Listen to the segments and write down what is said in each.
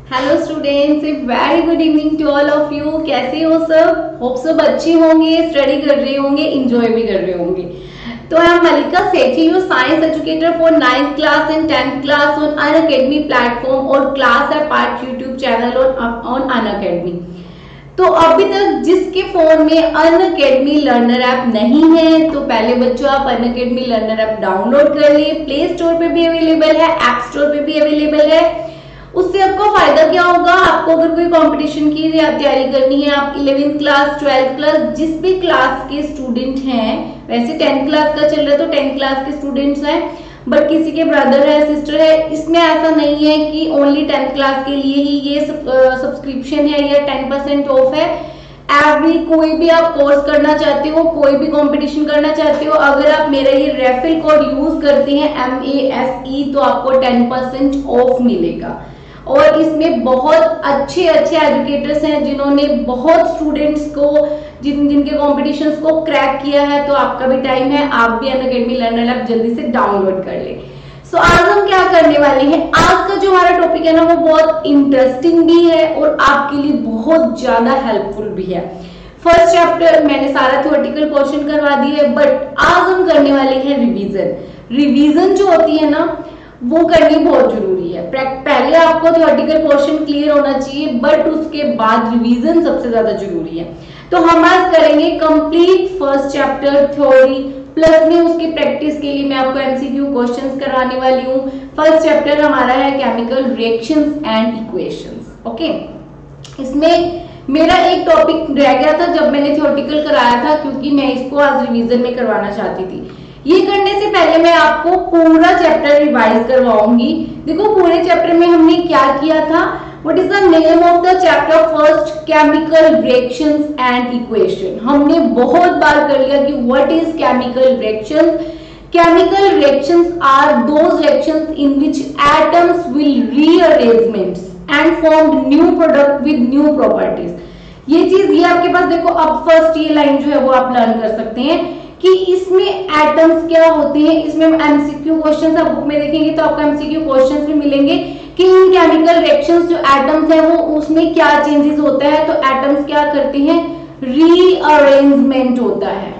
Hello students, a very good evening to all of you. कैसे हो सब? Hope सब अच्छे होंगे, स्टडी कर रहे होंगे, इंजॉय भी कर रहे होंगे। तो I am Malika Sethi, your science educator for 9th class and 10th class on Unacademy platform और क्लास है part YouTube channel on Unacademy. तो अभी तक जिसके फोन में अनअकैडमी लर्नर ऐप नहीं है तो पहले बच्चों आप अनअकैडमी लर्नर ऐप डाउनलोड कर लिए। प्ले स्टोर पे भी अवेलेबल है, ऐप स्टोर पे भी अवेलेबल है। उससे आपको फायदा क्या होगा? आपको अगर कोई कंपटीशन की तैयारी करनी है, आप 11th क्लास 12th क्लास जिस भी क्लास के स्टूडेंट हैं, वैसे 10th क्लास का चल रहा है तो 10th क्लास के स्टूडेंट्स हैं, बट किसी के ब्रदर है, सिस्टर है, इसमें ऐसा नहीं है कि ओनली 10th क्लास के लिए ही ये सब्सक्रिप्शन है या 10% ऑफ है। एवरी कोई भी आप कोर्स करना चाहते हो, कोई भी कंपटीशन करना चाहते हो, अगर आप मेरा ये रेफरल कोड यूज करते हैं MASE तो आपको 10% ऑफ मिलेगा। और इसमें बहुत अच्छे अच्छे एजुकेटर्स हैं जिन्होंने बहुत स्टूडेंट्स को जिनके कॉम्पिटिशन्स को क्रैक किया है। तो आपका भी टाइम है, आप भी अनअकैडमी लर्नर ऐप जल्दी से डाउनलोड कर ले। सो आज हम क्या करने वाले हैं, आज का जो हमारा टॉपिक है ना वो बहुत इंटरेस्टिंग भी है और आपके लिए बहुत ज्यादा हेल्पफुल भी है। फर्स्ट चैप्टर मैंने सारा थ्योरेटिकल क्वेश्चन करवा दिया है, बट आज हम करने वाले हैं रिवीजन। रिवीजन जो होती है ना वो करनी बहुत जरूरी है। पहले आपको थ्योरेटिकल क्वेश्चन क्लियर होना चाहिए, बट उसके बाद रिवीजन सबसे ज्यादा जरूरी है। तो हम आज करेंगे complete first chapter theory, plus में उसकी प्रैक्टिस के लिए मैं आपको MCQ क्वेश्चंस कराने वाली हूँ। फर्स्ट चैप्टर हमारा है chemical reactions and equations. Okay, इसमें मेरा एक टॉपिक रह गया था जब मैंने थ्योरेटिकल कराया था, क्योंकि मैं इसको आज रिवीजन में करवाना चाहती थी। ये करने से पहले मैं आपको पूरा चैप्टर रिवाइज करवाऊंगी। देखो पूरे चैप्टर में हमने क्या किया था, what is the name of the chapter first, chemical reactions and equation. हमने बहुत बार कर लिया कि what is chemical reactions. Chemical reactions are those reactions in which atoms will rearrangements and form new product with new properties. ये चीज ये आपके पास देखो, अब फर्स्ट ये लाइन जो है वो आप लर्न कर सकते हैं कि इसमें एटम्स क्या होते हैं। इसमें MCQ क्वेश्चंस आप बुक में देखेंगे तो आपको MCQ क्वेश्चंस भी मिलेंगे कि इन केमिकल रिएक्शंस जो एटम्स है वो उसमें क्या चेंजेस होता है। तो एटम्स क्या करते हैं, रीअरेंजमेंट होता है।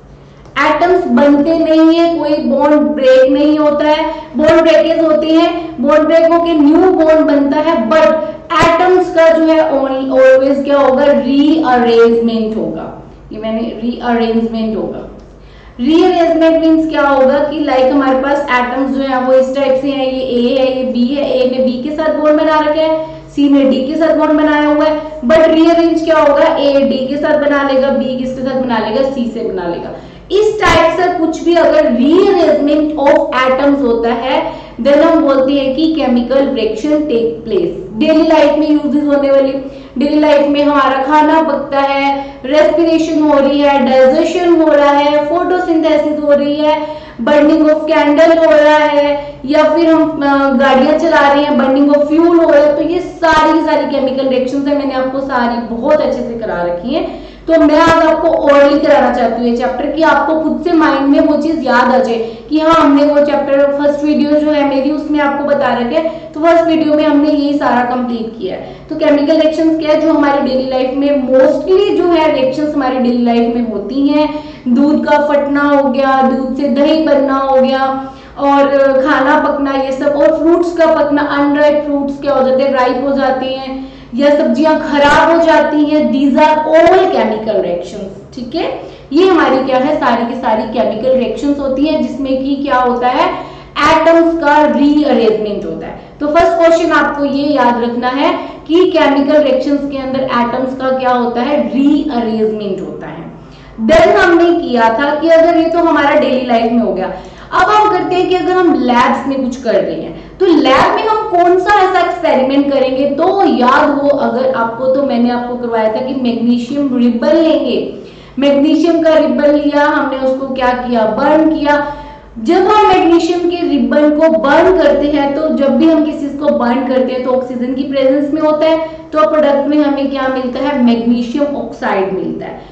एटम्स बनते नहीं है, कोई बॉन्ड ब्रेक नहीं होता है। बॉन्ड ब्रेकेज होते हैं, बॉन्ड ब्रेक होकर न्यू बॉन्ड बनता है, बट एटम्स का जो है ऑलवेज क्या होगा, रीअरेंजमेंट होगा। ये मैंने रीअरेंजमेंट होगा। रीअरेंजमेंट मीन्स क्या होगा कि लाइक हमारे पास एटम्स जो है वो इस टाइप से हैं, ये A है, ये B है, A ने B के साथ बॉन्ड बना रखा है, C ने D के साथ बॉन्ड बनाया हुआ है, बट रीअरेंज क्या होगा, A D के साथ बना लेगा, B किसके साथ बना लेगा, C से बना लेगा। इस टाइप से कुछ भी अगर रीअरेंजमेंट ऑफ एटम्स होता है देन हम बोलते हैं कि chemical reaction take place. Daily life में यूजेस होने वाली, डेली लाइफ में हमारा खाना पकता है, रेस्पिरेशन हो रही है, डाइजेशन हो रहा है, फोटोसिंथेसिस हो रही है, बर्निंग ऑफ कैंडल हो रहा है, या फिर हम गाड़ियां चला रहे हैं, बर्निंग ऑफ फ्यूल हो रहा है। तो ये सारी केमिकल रिएक्शंस है, मैंने आपको सारी बहुत अच्छे से करा रखी है। तो मैं आज आपको ओरली कराना चाहती हूँ ये चैप्टर, कि आपको खुद से माइंड में वो चीज याद आ जाए कि हाँ हमने वो चैप्टर फर्स्ट वीडियो जो है मेरी उसमें आपको बता रखे हैं, तो फर्स्ट वीडियो में हमने यही सारा कंप्लीट किया है। तो केमिकल रिएक्शंस क्या है, जो हमारी डेली लाइफ में मोस्टली जो है रिएक्शंस हमारी डेली लाइफ में होती हैं। दूध का फटना हो गया, दूध से दही बनना हो गया, और खाना पकना, ये सब, और फ्रूट्स का पकना, अनराइप फ्रूट्स क्या हो जाते हैं, राइप हो जाते हैं, या सब्जियां खराब हो जाती हैं। These are all chemical reactions. ठीक है, ये हमारी क्या है, सारी की सारी केमिकल रिएक्शंस होती हैं जिसमें कि क्या होता है, एटम्स का रीअरेंजमेंट होता है। तो फर्स्ट क्वेश्चन आपको ये याद रखना है कि केमिकल रिएक्शंस के अंदर एटम्स का क्या होता है, रीअरेंजमेंट होता है। देन हमने किया था कि अगर ये तो हमारा डेली लाइफ में हो गया, अब हम करते हैं कि अगर हम लैब्स में कुछ कर रहे हैं तो लैब में हम कौन सा ऐसा एक्सपेरिमेंट करेंगे। तो याद हो अगर आपको, तो मैंने आपको करवाया था कि मैग्नीशियम रिबन लेंगे। मैग्नीशियम का रिबन लिया हमने, उसको क्या किया, बर्न किया। जब हम मैग्नीशियम के रिबन को बर्न करते हैं, तो जब भी हम किसी को बर्न करते हैं तो ऑक्सीजन की प्रेजेंस में होता है, तो प्रोडक्ट में हमें क्या मिलता है, मैग्नीशियम ऑक्साइड मिलता है।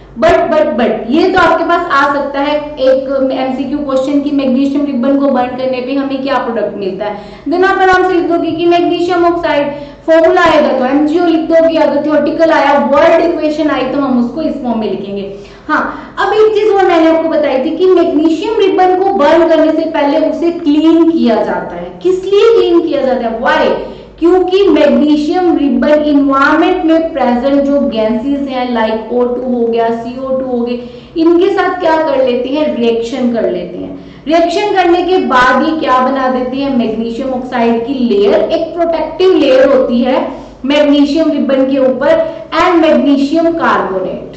बट ये तो आपके पास आ सकता है एक MCQ क्वेश्चन की मैग्नीशियम रिबन को बर्न करने पे हमें क्या प्रोडक्ट मिलता है। देन आप आराम से लिख दोगे कि मैग्नीशियम ऑक्साइड। फॉर्मूला आएगा तो MgO लिख दोगे, अगर थ्योरेटिकल आया, वर्ड इक्वेशन आई तो हम उसको इस फॉर्म में लिखेंगे। हाँ, अब एक चीज और मैंने आपको बताई थी कि मैग्नीशियम रिबन को बर्न करने से पहले उसे क्लीन किया जाता है। किस लिए क्लीन किया जाता है? व्हाई? क्योंकि मैग्नीशियम रिबन इन्वायरमेंट में प्रेजेंट जो गैसेस हैं लाइक O2 हो गया, CO2 हो गए, इनके साथ क्या कर लेते हैं? रिएक्शन कर लेते हैं। रिएक्शन करने के बाद ये क्या बना देते हैं? मैग्नीशियम ऑक्साइड की लेयर, एक प्रोटेक्टिव लेयर होती है मैग्नीशियम रिबन के ऊपर, एंड मैग्नीशियम कार्बोनेट।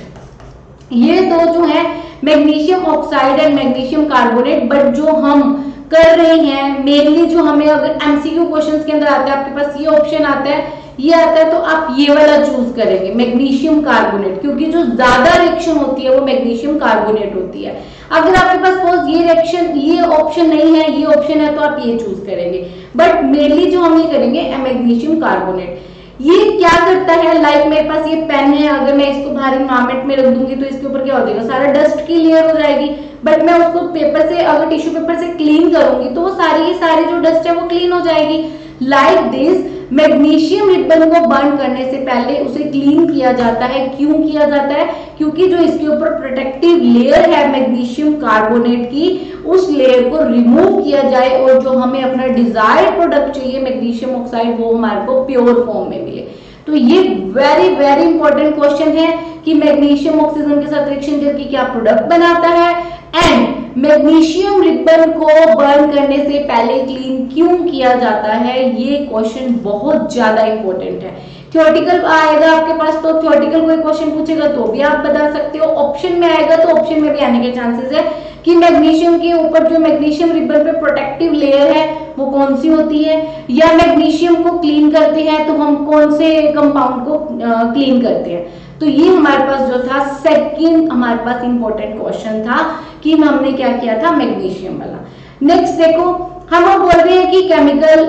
ये दो जो है magnesium oxide and magnesium carbonate, but जो हम कर रहे हैं मेनली, जो हमें अगर एमसीक्यू क्वेश्चंस के अंदर आता है, आपके पास ये ऑप्शन आता है, ये आता है, तो आप ये वाला चूज करेंगे मैग्नीशियम कार्बोनेट, क्योंकि जो ज्यादा रिएक्शन होती है वो मैग्नीशियम कार्बोनेट होती है। अगर आपके पास सपोज ये रिएक्शन, ये ऑप्शन नहीं है, ये ऑप्शन है, तो आप ये चूज करेंगे, बट मेनली जो हम ये करेंगे मैग्नीशियम कार्बोनेट। ये क्या करता है, लाइक मेरे पास ये पेन है, अगर मैं इसको बाहर इन्वायरमेंट में रख दूंगी तो इसके ऊपर क्या हो जाएगा? सारा डस्ट की लेयर हो जाएगी, बट मैं उसको पेपर से, अगर टिश्यू पेपर से क्लीन करूंगी तो वो सारी जो डस्ट है वो क्लीन हो जाएगी। लाइक दिस, मैग्नीशियम रिबन को बर्न करने से पहले उसे क्लीन किया जाता है। क्यों किया जाता है? क्योंकि जो इसके ऊपर प्रोटेक्टिव लेयर है मैग्नीशियम कार्बोनेट की, उस लेयर को रिमूव किया जाए और जो हमें अपना डिजायर्ड प्रोडक्ट चाहिए मैग्नीशियम ऑक्साइड, वो हमारे को प्योर फॉर्म में मिले। तो ये वेरी वेरी इंपॉर्टेंट क्वेश्चन है कि मैग्नीशियम ऑक्सीजन के साथ रिएक्शन करके क्या प्रोडक्ट बनाता है, एंड मैग्नीशियम रिबन को बर्न करने से पहले क्लीन क्यों किया जाता है। ये क्वेश्चन बहुत ज्यादा इंपॉर्टेंट है। थ्योरेटिकल आएगा आपके पास तो थ्योरेटिकल कोई क्वेश्चन पूछेगा तो भी आप बता सकते हो, ऑप्शन में आएगा तो ऑप्शन में भी आने के चांसेस है कि मैग्नीशियम के ऊपर जो मैग्नीशियम रिबन पे प्रोटेक्टिव लेयर है वो कौन सी होती है, या मैग्नीशियम को क्लीन करते हैं तो हम कौन से कंपाउंड को क्लीन करते हैं। तो ये हमारे पास जो था सेकंड हमारे पास इंपॉर्टेंट क्वेश्चन था कि हमने क्या किया था, मैग्नीशियम वाला। नेक्स्ट देखो, हम बोल रहे हैं कि केमिकल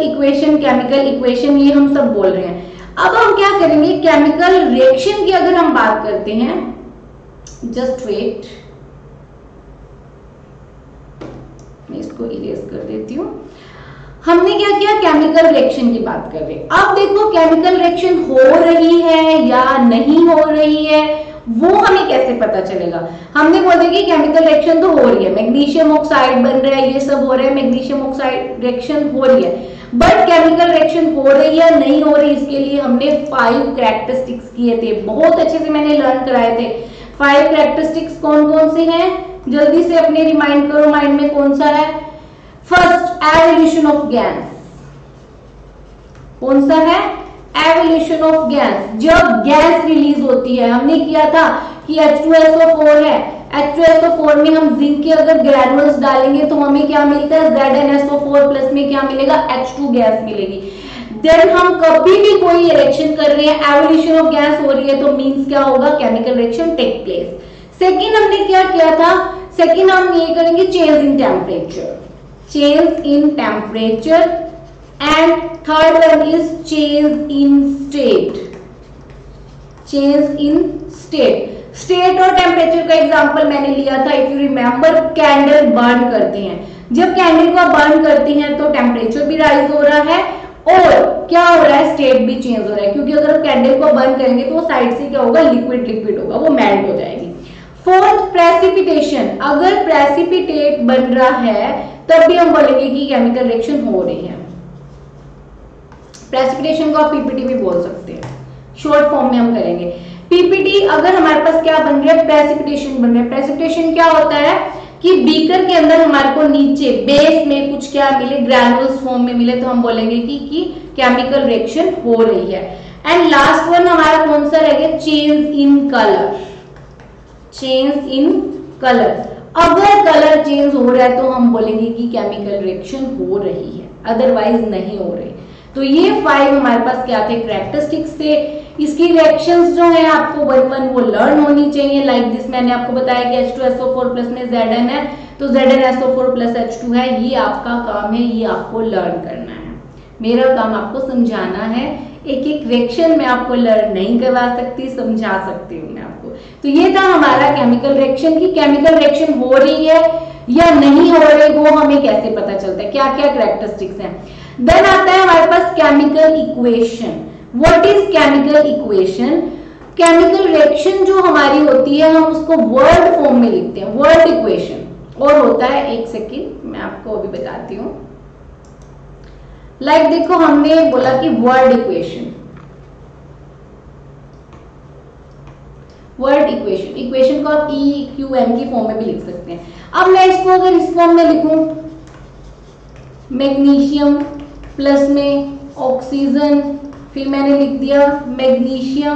इक्वेशन ये हम सब बोल रहे हैं। अब हम क्या करेंगे, केमिकल रिएक्शन की अगर हम बात करते हैं, जस्ट वेट, मैं इसको इरेज कर देती हूं। हमने क्या किया, केमिकल रिएक्शन की बात कर रहे हैं। अब देखो केमिकल रिएक्शन हो रही है या नहीं हो रही है, वो हमें कैसे पता चलेगा। हमने बोला कि केमिकल रिएक्शन तो हो रही है, मैग्नीशियम ऑक्साइड बन रहा है, ये सब हो रहा है, मैग्नीशियम ऑक्साइड रिएक्शन हो रही है, बट केमिकल रिएक्शन हो रही है नहीं हो रही, इसके लिए हमने 5 कैरेक्टरिस्टिक्स किए थे, बहुत अच्छे से मैंने लर्न कराए थे। 5 कैरेक्टरिस्टिक्स कौन कौन से हैं, जल्दी से अपने रिमाइंड करो माइंड में कौन सा है। First, evolution of gas. कौन सा है, एवोल्यूशन ऑफ गैस। जब गैस रिलीज होती है, हमने किया था कि H2SO4 है, H2SO4 में हम जिंक के अगर ग्रैनुअल्स डालेंगे तो हमें क्या मिलता है, ZnSO4 प्लस में क्या मिलेगा, H2 गैस मिलेगी। देन हम कभी भी कोई रिएक्शन कर रहे हैं, एवोल्यूशन ऑफ गैस हो रही है, तो मींस क्या होगा, chemical reaction take place. Second हमने क्या किया था, सेकेंड हम ये करेंगे change in temperature, change in temperature, and third one is change in state, change in state. State और टेम्परेचर का एग्जांपल मैंने लिया था, if you remember, candle burn करते हैं, जब कैंडल को बर्न करती हैं तो टेम्परेचर भी राइज हो रहा है और क्या हो रहा है, स्टेट भी चेंज हो रहा है, क्योंकि अगर कैंडल को बर्न करेंगे तो साइड से क्या होगा, लिक्विड होगा, वो मेल्ट हो जाएगी। Fourth, precipitation. अगर प्रेसिपिटेट बन रहा है तब भी हम बोलेंगे कि केमिकल रिएक्शन हो रही है। प्रेसिपिटेशन को आप पीपीटी भी बोल सकते हैं, शॉर्ट फॉर्म में हम करेंगे। पीपीटी अगर हमारे पास क्या बन रहा है, प्रेसिपिटेशन बन रहा है। प्रेसिपिटेशन क्या होता है कि बीकर के अंदर हमारे को नीचे बेस में कुछ क्या मिले, ग्रैनुल्स फॉर्म में मिले, तो हम बोलेंगे कि केमिकल रिएक्शन हो रही है। एंड लास्ट वन हमारा कौन सा रहेगा, change in colour, change in colour. अगर कलर चेंज हो रहा है तो हम बोलेंगे कि केमिकल रिएक्शन हो रही है, अदरवाइज नहीं हो रही। तो ये 5 हमारे पास क्या थे, कैरेक्टरिस्टिक्स थे। इसकी रिएक्शंस जो है आपको 1 वो लर्न होनी चाहिए। लाइक दिस मैंने आपको बताया कि H2SO4 प्लस में Zn है, तो ZnSO4 प्लस H2 है, ये आपका काम है, ये आपको लर्न करना है। मेरा काम आपको समझाना है, एक एक रिएक्शन में आपको लर्न नहीं करवा सकती, समझा सकती हूँ मैं आपको। तो ये था हमारा केमिकल रिएक्शन की केमिकल रिएक्शन हो रही है या नहीं हो रही, वो हमें कैसे पता चलता है, क्या क्या कैरेक्टरिस्टिक्स हैं। देन आता है हमारे पास chemical equation. What is chemical equation? Chemical reaction जो हमारी होती है हम उसको वर्ड फॉर्म में लिखते हैं, वर्ड इक्वेशन, और होता है, एक सेकेंड मैं आपको अभी बताती हूं। लाइक देखो हमने बोला कि word equation, word equation, equation को आप EQM की फॉर्म में भी लिख सकते हैं। अब मैं इसको अगर इस फॉर्म में लिखूं, मैग्नीशियम प्लस में ऑक्सीजन, फिर मैंने लिख दिया मैग्नीशियम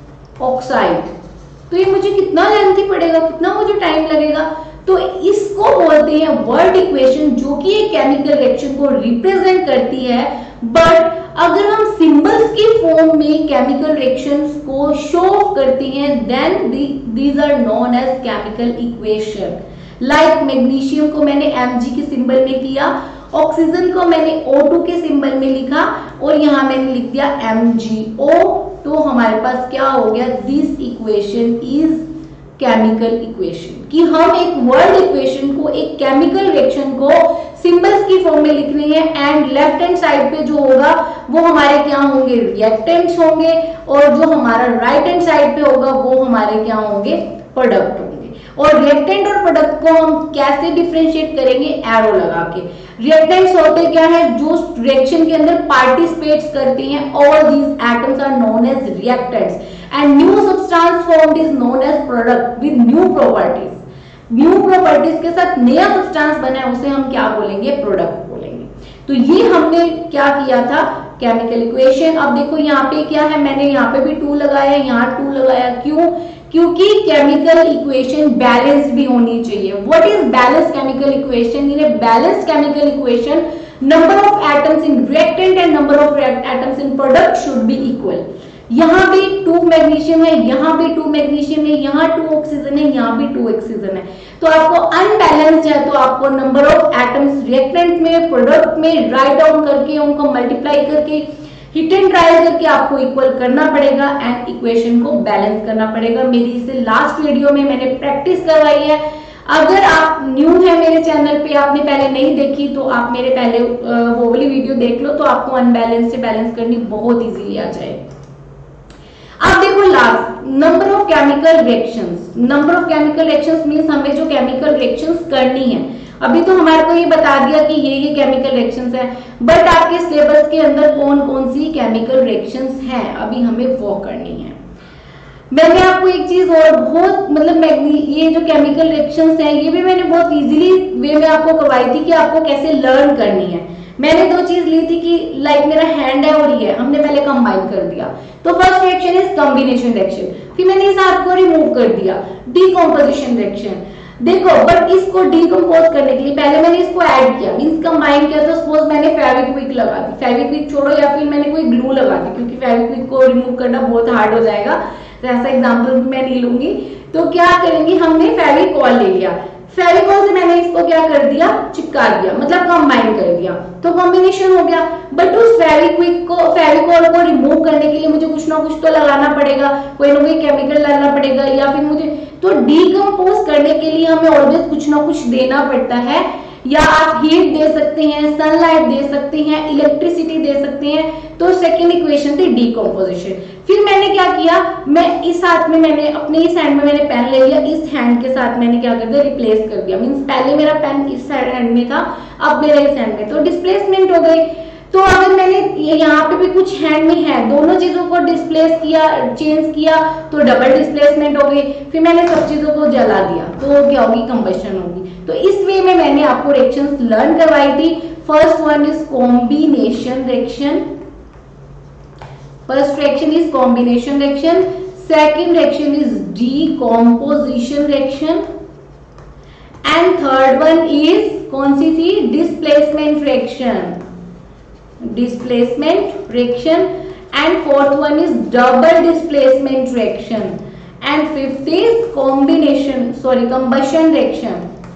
ऑक्साइड, तो ये मुझे कितना लेंथी पड़ेगा, कितना मुझे टाइम लगेगा। तो इसको बोलते हैं वर्ड इक्वेशन, जो कि एक केमिकल रिएक्शन को रिप्रेजेंट करती है। बट अगर हम सिंबल्स की फॉर्म में केमिकल रिएक्शंस को शो करती हैं, then these are known as chemical equation. Like magnesium को मैंने Mg के सिंबल में किया, ऑक्सीजन को मैंने O2 के सिंबल में लिखा, और यहां मैंने लिख दिया MgO, तो हमारे पास क्या हो गया, this equation is chemical equation. कि हम एक वर्ड इक्वेशन को, एक केमिकल रिएक्शन को सिंबल्स की फॉर्म में लिख रहे हैं, एंड लेफ्ट हैंड साइड पे जो होगा वो हमारे क्या होंगे, रिएक्टेंट्स होंगे, और जो हमारा राइट हैंड साइड पे होगा वो हमारे क्या होंगे, प्रोडक्ट होंगे। और रिएक्टेंट और प्रोडक्ट को हम कैसे डिफरेंशिएट करेंगे, एरो लगा के। रिएक्टेंट्स होते क्या है, जो रिएक्शन के अंदर पार्टिसिपेट्स करते हैं, all these atoms are known as reactants, and new substance formed is known as product with new properties. New properties के साथ नया सब्सटेंस बना है, उसे हम क्या बोलेंगे, प्रोडक्ट बोलेंगे। तो ये हमने क्या किया था, केमिकल इक्वेशन। अब देखो यहाँ पे क्या है, मैंने यहाँ पे भी 2 लगाया, यहाँ 2 लगाया, क्यों, क्योंकि केमिकल इक्वेशन बैलेंस्ड भी होनी चाहिए। What is balanced chemical equation? In a balanced chemical equation number of atoms in reactant and number of atoms in product should be equal. यहां भी 2 मैग्नीशियम है, यहां भी 2 मैग्नीशियम है, यहां 2 ऑक्सीजन है, यहां भी 2 ऑक्सीजन है। तो आपको अनबैलेंस्ड है, तो आपको नंबर ऑफ एटम्स रिएक्टेंट में, प्रोडक्ट में राइट डाउन करके, उनको मल्टीप्लाई करके, हिट एंड ट्रायल करके आपको इक्वल करना पड़ेगा, एंड इक्वेशन को बैलेंस करना पड़ेगा। मेरी इसे लास्ट वीडियो में मैंने प्रैक्टिस करवाई है। अगर आप न्यू है मेरे चैनल पे, आपने पहले नहीं देखी, तो आप मेरे पहले वो वाली वीडियो देख लो, तो आपको अनबैलेंस से बैलेंस करनी बहुत इजीली आ जाए। अब देखो last, number of chemical reactions. Number of chemical reactions means हमें जो केमिकल रिएक्शंस करनी है। अभी तो हमारे को ये बता दिया कि ये केमिकल रिएक्शंस है, बट आपके सिलेबस के अंदर कौन कौन सी केमिकल रिएक्शंस हैं, अभी हमें वो करनी है। मैंने आपको एक चीज और बहुत मतलब ये जो केमिकल रिएक्शंस हैं, ये भी मैंने बहुत इजीली वे में आपको करवाई थी कि आपको कैसे लर्न करनी है। मैंने 2 चीज ली थी कि लाइक मेरा हैंड है और ये है, हमने पहले कंबाइन कर दिया, तो first reaction is combination reaction. फिर मैंने इस हाथ को रिमूव कर दिया, डीकंपोजिशन रिएक्शन। देखो बट इसको डीकंपोज करने के लिए पहले मैंने इसको ऐड किया, मींस कंबाइन किया। तो सपोज मैंने फेविक्विक लगा दी, फेविक्विक छोड़ो, या फिर मैंने कोई ग्लू लगा दी, क्योंकि फेविक्विक को रिमूव करना बहुत हार्ड हो जाएगा, तो ऐसा एग्जांपल मैं नहीं लूंगी। तो क्या करेंगे, हमने फेविकॉल ले लिया, फेविकॉल से मैंने इसको क्या कर दिया, चिपका दिया, मतलब कंबाइन कर दिया, तो कॉम्बिनेशन हो गया। बट उस फेविकॉल को रिमूव करने के लिए मुझे कुछ ना कुछ तो लगाना पड़ेगा, कोई ना कोई केमिकल डालना पड़ेगा, या फिर मुझे तो डीकंपोज करने के लिए हमें ऑलवेज कुछ ना कुछ देना पड़ता है। या आप हीट दे सकते हैं, सनलाइट दे सकते हैं, इलेक्ट्रिसिटी दे सकते हैं। तो सेकेंड इक्वेशन थी डीकंपोजिशन। फिर मैंने क्या किया, मैं इस हाथ में, मैंने अपने इस हैंड में मैंने पेन ले लिया, इस हैंड के साथ मैंने क्या कर दिया, रिप्लेस कर दिया। मींस पहले मेरा पेन इस हैंड में था, अब मेरा इस हैंड में, तो डिस्प्लेसमेंट हो गई। तो अगर मैंने यहाँ पे भी कुछ हैंड में है, दोनों चीजों को डिस्प्लेस किया, चेंज किया, तो डबल डिस्प्लेसमेंट हो गई। फिर मैंने सब चीजों को जला दिया, तो क्या होगी, कंबशन होगी। तो इस वे में मैंने आपको रिएक्शंस लर्न करवाई थी। First one is combination reaction, first reaction is combination reaction, second reaction is decomposition reaction, and third one is कौन सी थी, displacement reaction, displacement reaction, and fourth one is double displacement reaction, and fifth is combustion reaction।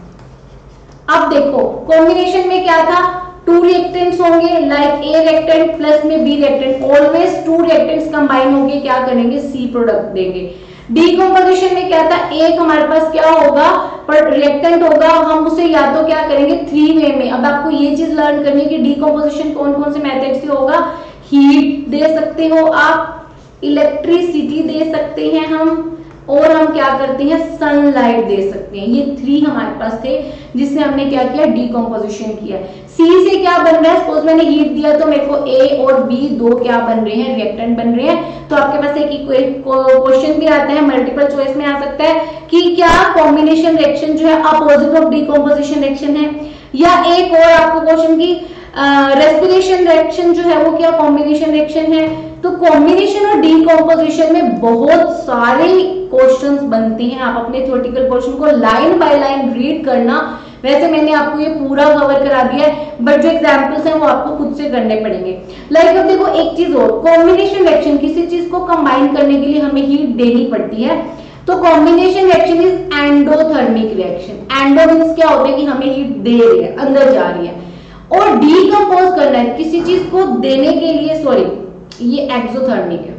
अब देखो combination में क्या था, 2 reactants होंगे, like a reactant plus में B reactant, always 2 reactants combine होंगे, क्या करेंगे, सी प्रोडक्ट देंगे। डीकंपोजिशन में क्या था, एक हमारे पास क्या होगा, पर रिएक्टेंट होगा, हम उसे या तो क्या करेंगे 3 वे में। अब आपको ये चीज लर्न करनी है कि डीकंपोजिशन कौन कौन से मेथड से होगा, हीट दे सकते हो आप, इलेक्ट्रिसिटी दे सकते हैं हम, और हम क्या करते हैं सनलाइट दे सकते हैं। ये 3 हमारे पास थे जिससे हमने क्या किया डीकंपोजिशन किया। सी से क्या बन रहा है, सपोज मैंने हीट दिया तो मेरे को ए और बी दो क्या बन रहे हैं, रिएक्टेंट बन रहे हैं। तो आपके पास एक क्वेश्चन भी आता है, मल्टीपल चॉइस में आ सकता है कि क्या कॉम्बिनेशन रिएक्शन जो है अपोजिट ऑफ डीकंपोजिशन रिएक्शन है, या एक और आपको क्वेश्चन की रेस्पिरेशन रिएक्शन जो है वो क्या कॉम्बिनेशन रिएक्शन है। तो कॉम्बिनेशन और डीकंपोजिशन में बहुत सारे क्वेश्चंस बनते हैं। आप अपने थ्योरेटिकल क्वेश्चन को लाइन बाय लाइन रीड करना। वैसे मैंने आपको ये पूरा कवर करा दिया है, बट जो एग्जांपल्स हैं वो आपको खुद से करने पड़ेंगे। लाइक अब देखो एक चीज और, कॉम्बिनेशन रिएक्शन, किसी चीज को कंबाइन करने के लिए हमें हीट देनी पड़ती है। तो combination reaction is endothermic reaction. Endo means क्या होता है कि हमें हीट दे रही है, अंदर जा रही है, और डीकंपोज करना है किसी चीज को देने के लिए, सॉरी ये एक्सोथर्मिक है।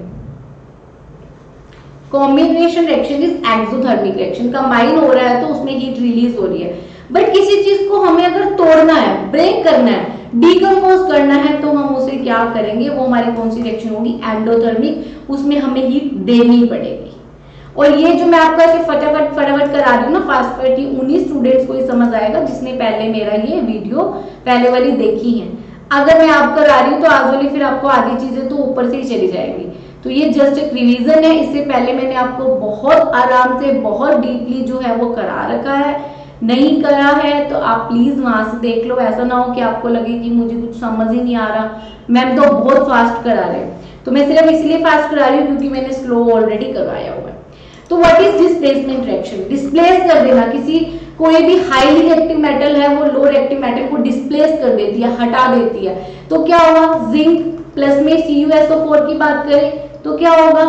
Combination reaction is exothermic reaction, combine हो रहा है तो उसमें हीट रिलीज हो रही है। बट किसी चीज को हमें अगर तोड़ना है, ब्रेक करना है, डीकंपोज करना है, तो हम उसे क्या करेंगे, वो हमारी कौन सी रिएक्शन होगी, एंडोथर्मिक। उसमें हमें हीट देनी पड़ेगी। और ये जो मैं आपको ऐसे फटाफट करा रही हूँ ना फास्ट फॉरवर्ड, उन्हीं स्टूडेंट्स को ही समझ आएगा जिसने पहले मेरा ये वीडियो पहले वाली देखी है। अगर मैं आप करा रही हूँ तो आज वाली फिर आपको आधी चीजें तो ऊपर से ही चली जाएगी। तो ये जस्ट एक रिवीजन है, इससे पहले मैंने आपको बहुत आराम से बहुत डीपली जो है वो करा रखा है। नहीं करा है तो आप प्लीज वहां से देख लो, ऐसा ना हो कि आपको लगे कि मुझे कुछ समझ ही नहीं आ रहा, मैम तो बहुत फास्ट करा रहे हैं। तो मैं सिर्फ इसलिए फास्ट करा रही हूँ क्योंकि मैंने स्लो ऑलरेडी करवाया हुआ है। तो what is displacement reaction, displace कर देना। किसी कोई भी हाईली रिएक्टिव मेटल है वो लो रिएक्टिव मेटल को डिस्प्लेस कर देती है, हटा देती है। तो क्या होगा, जिंक प्लस में CuSO4 की बात करें तो क्या होगा,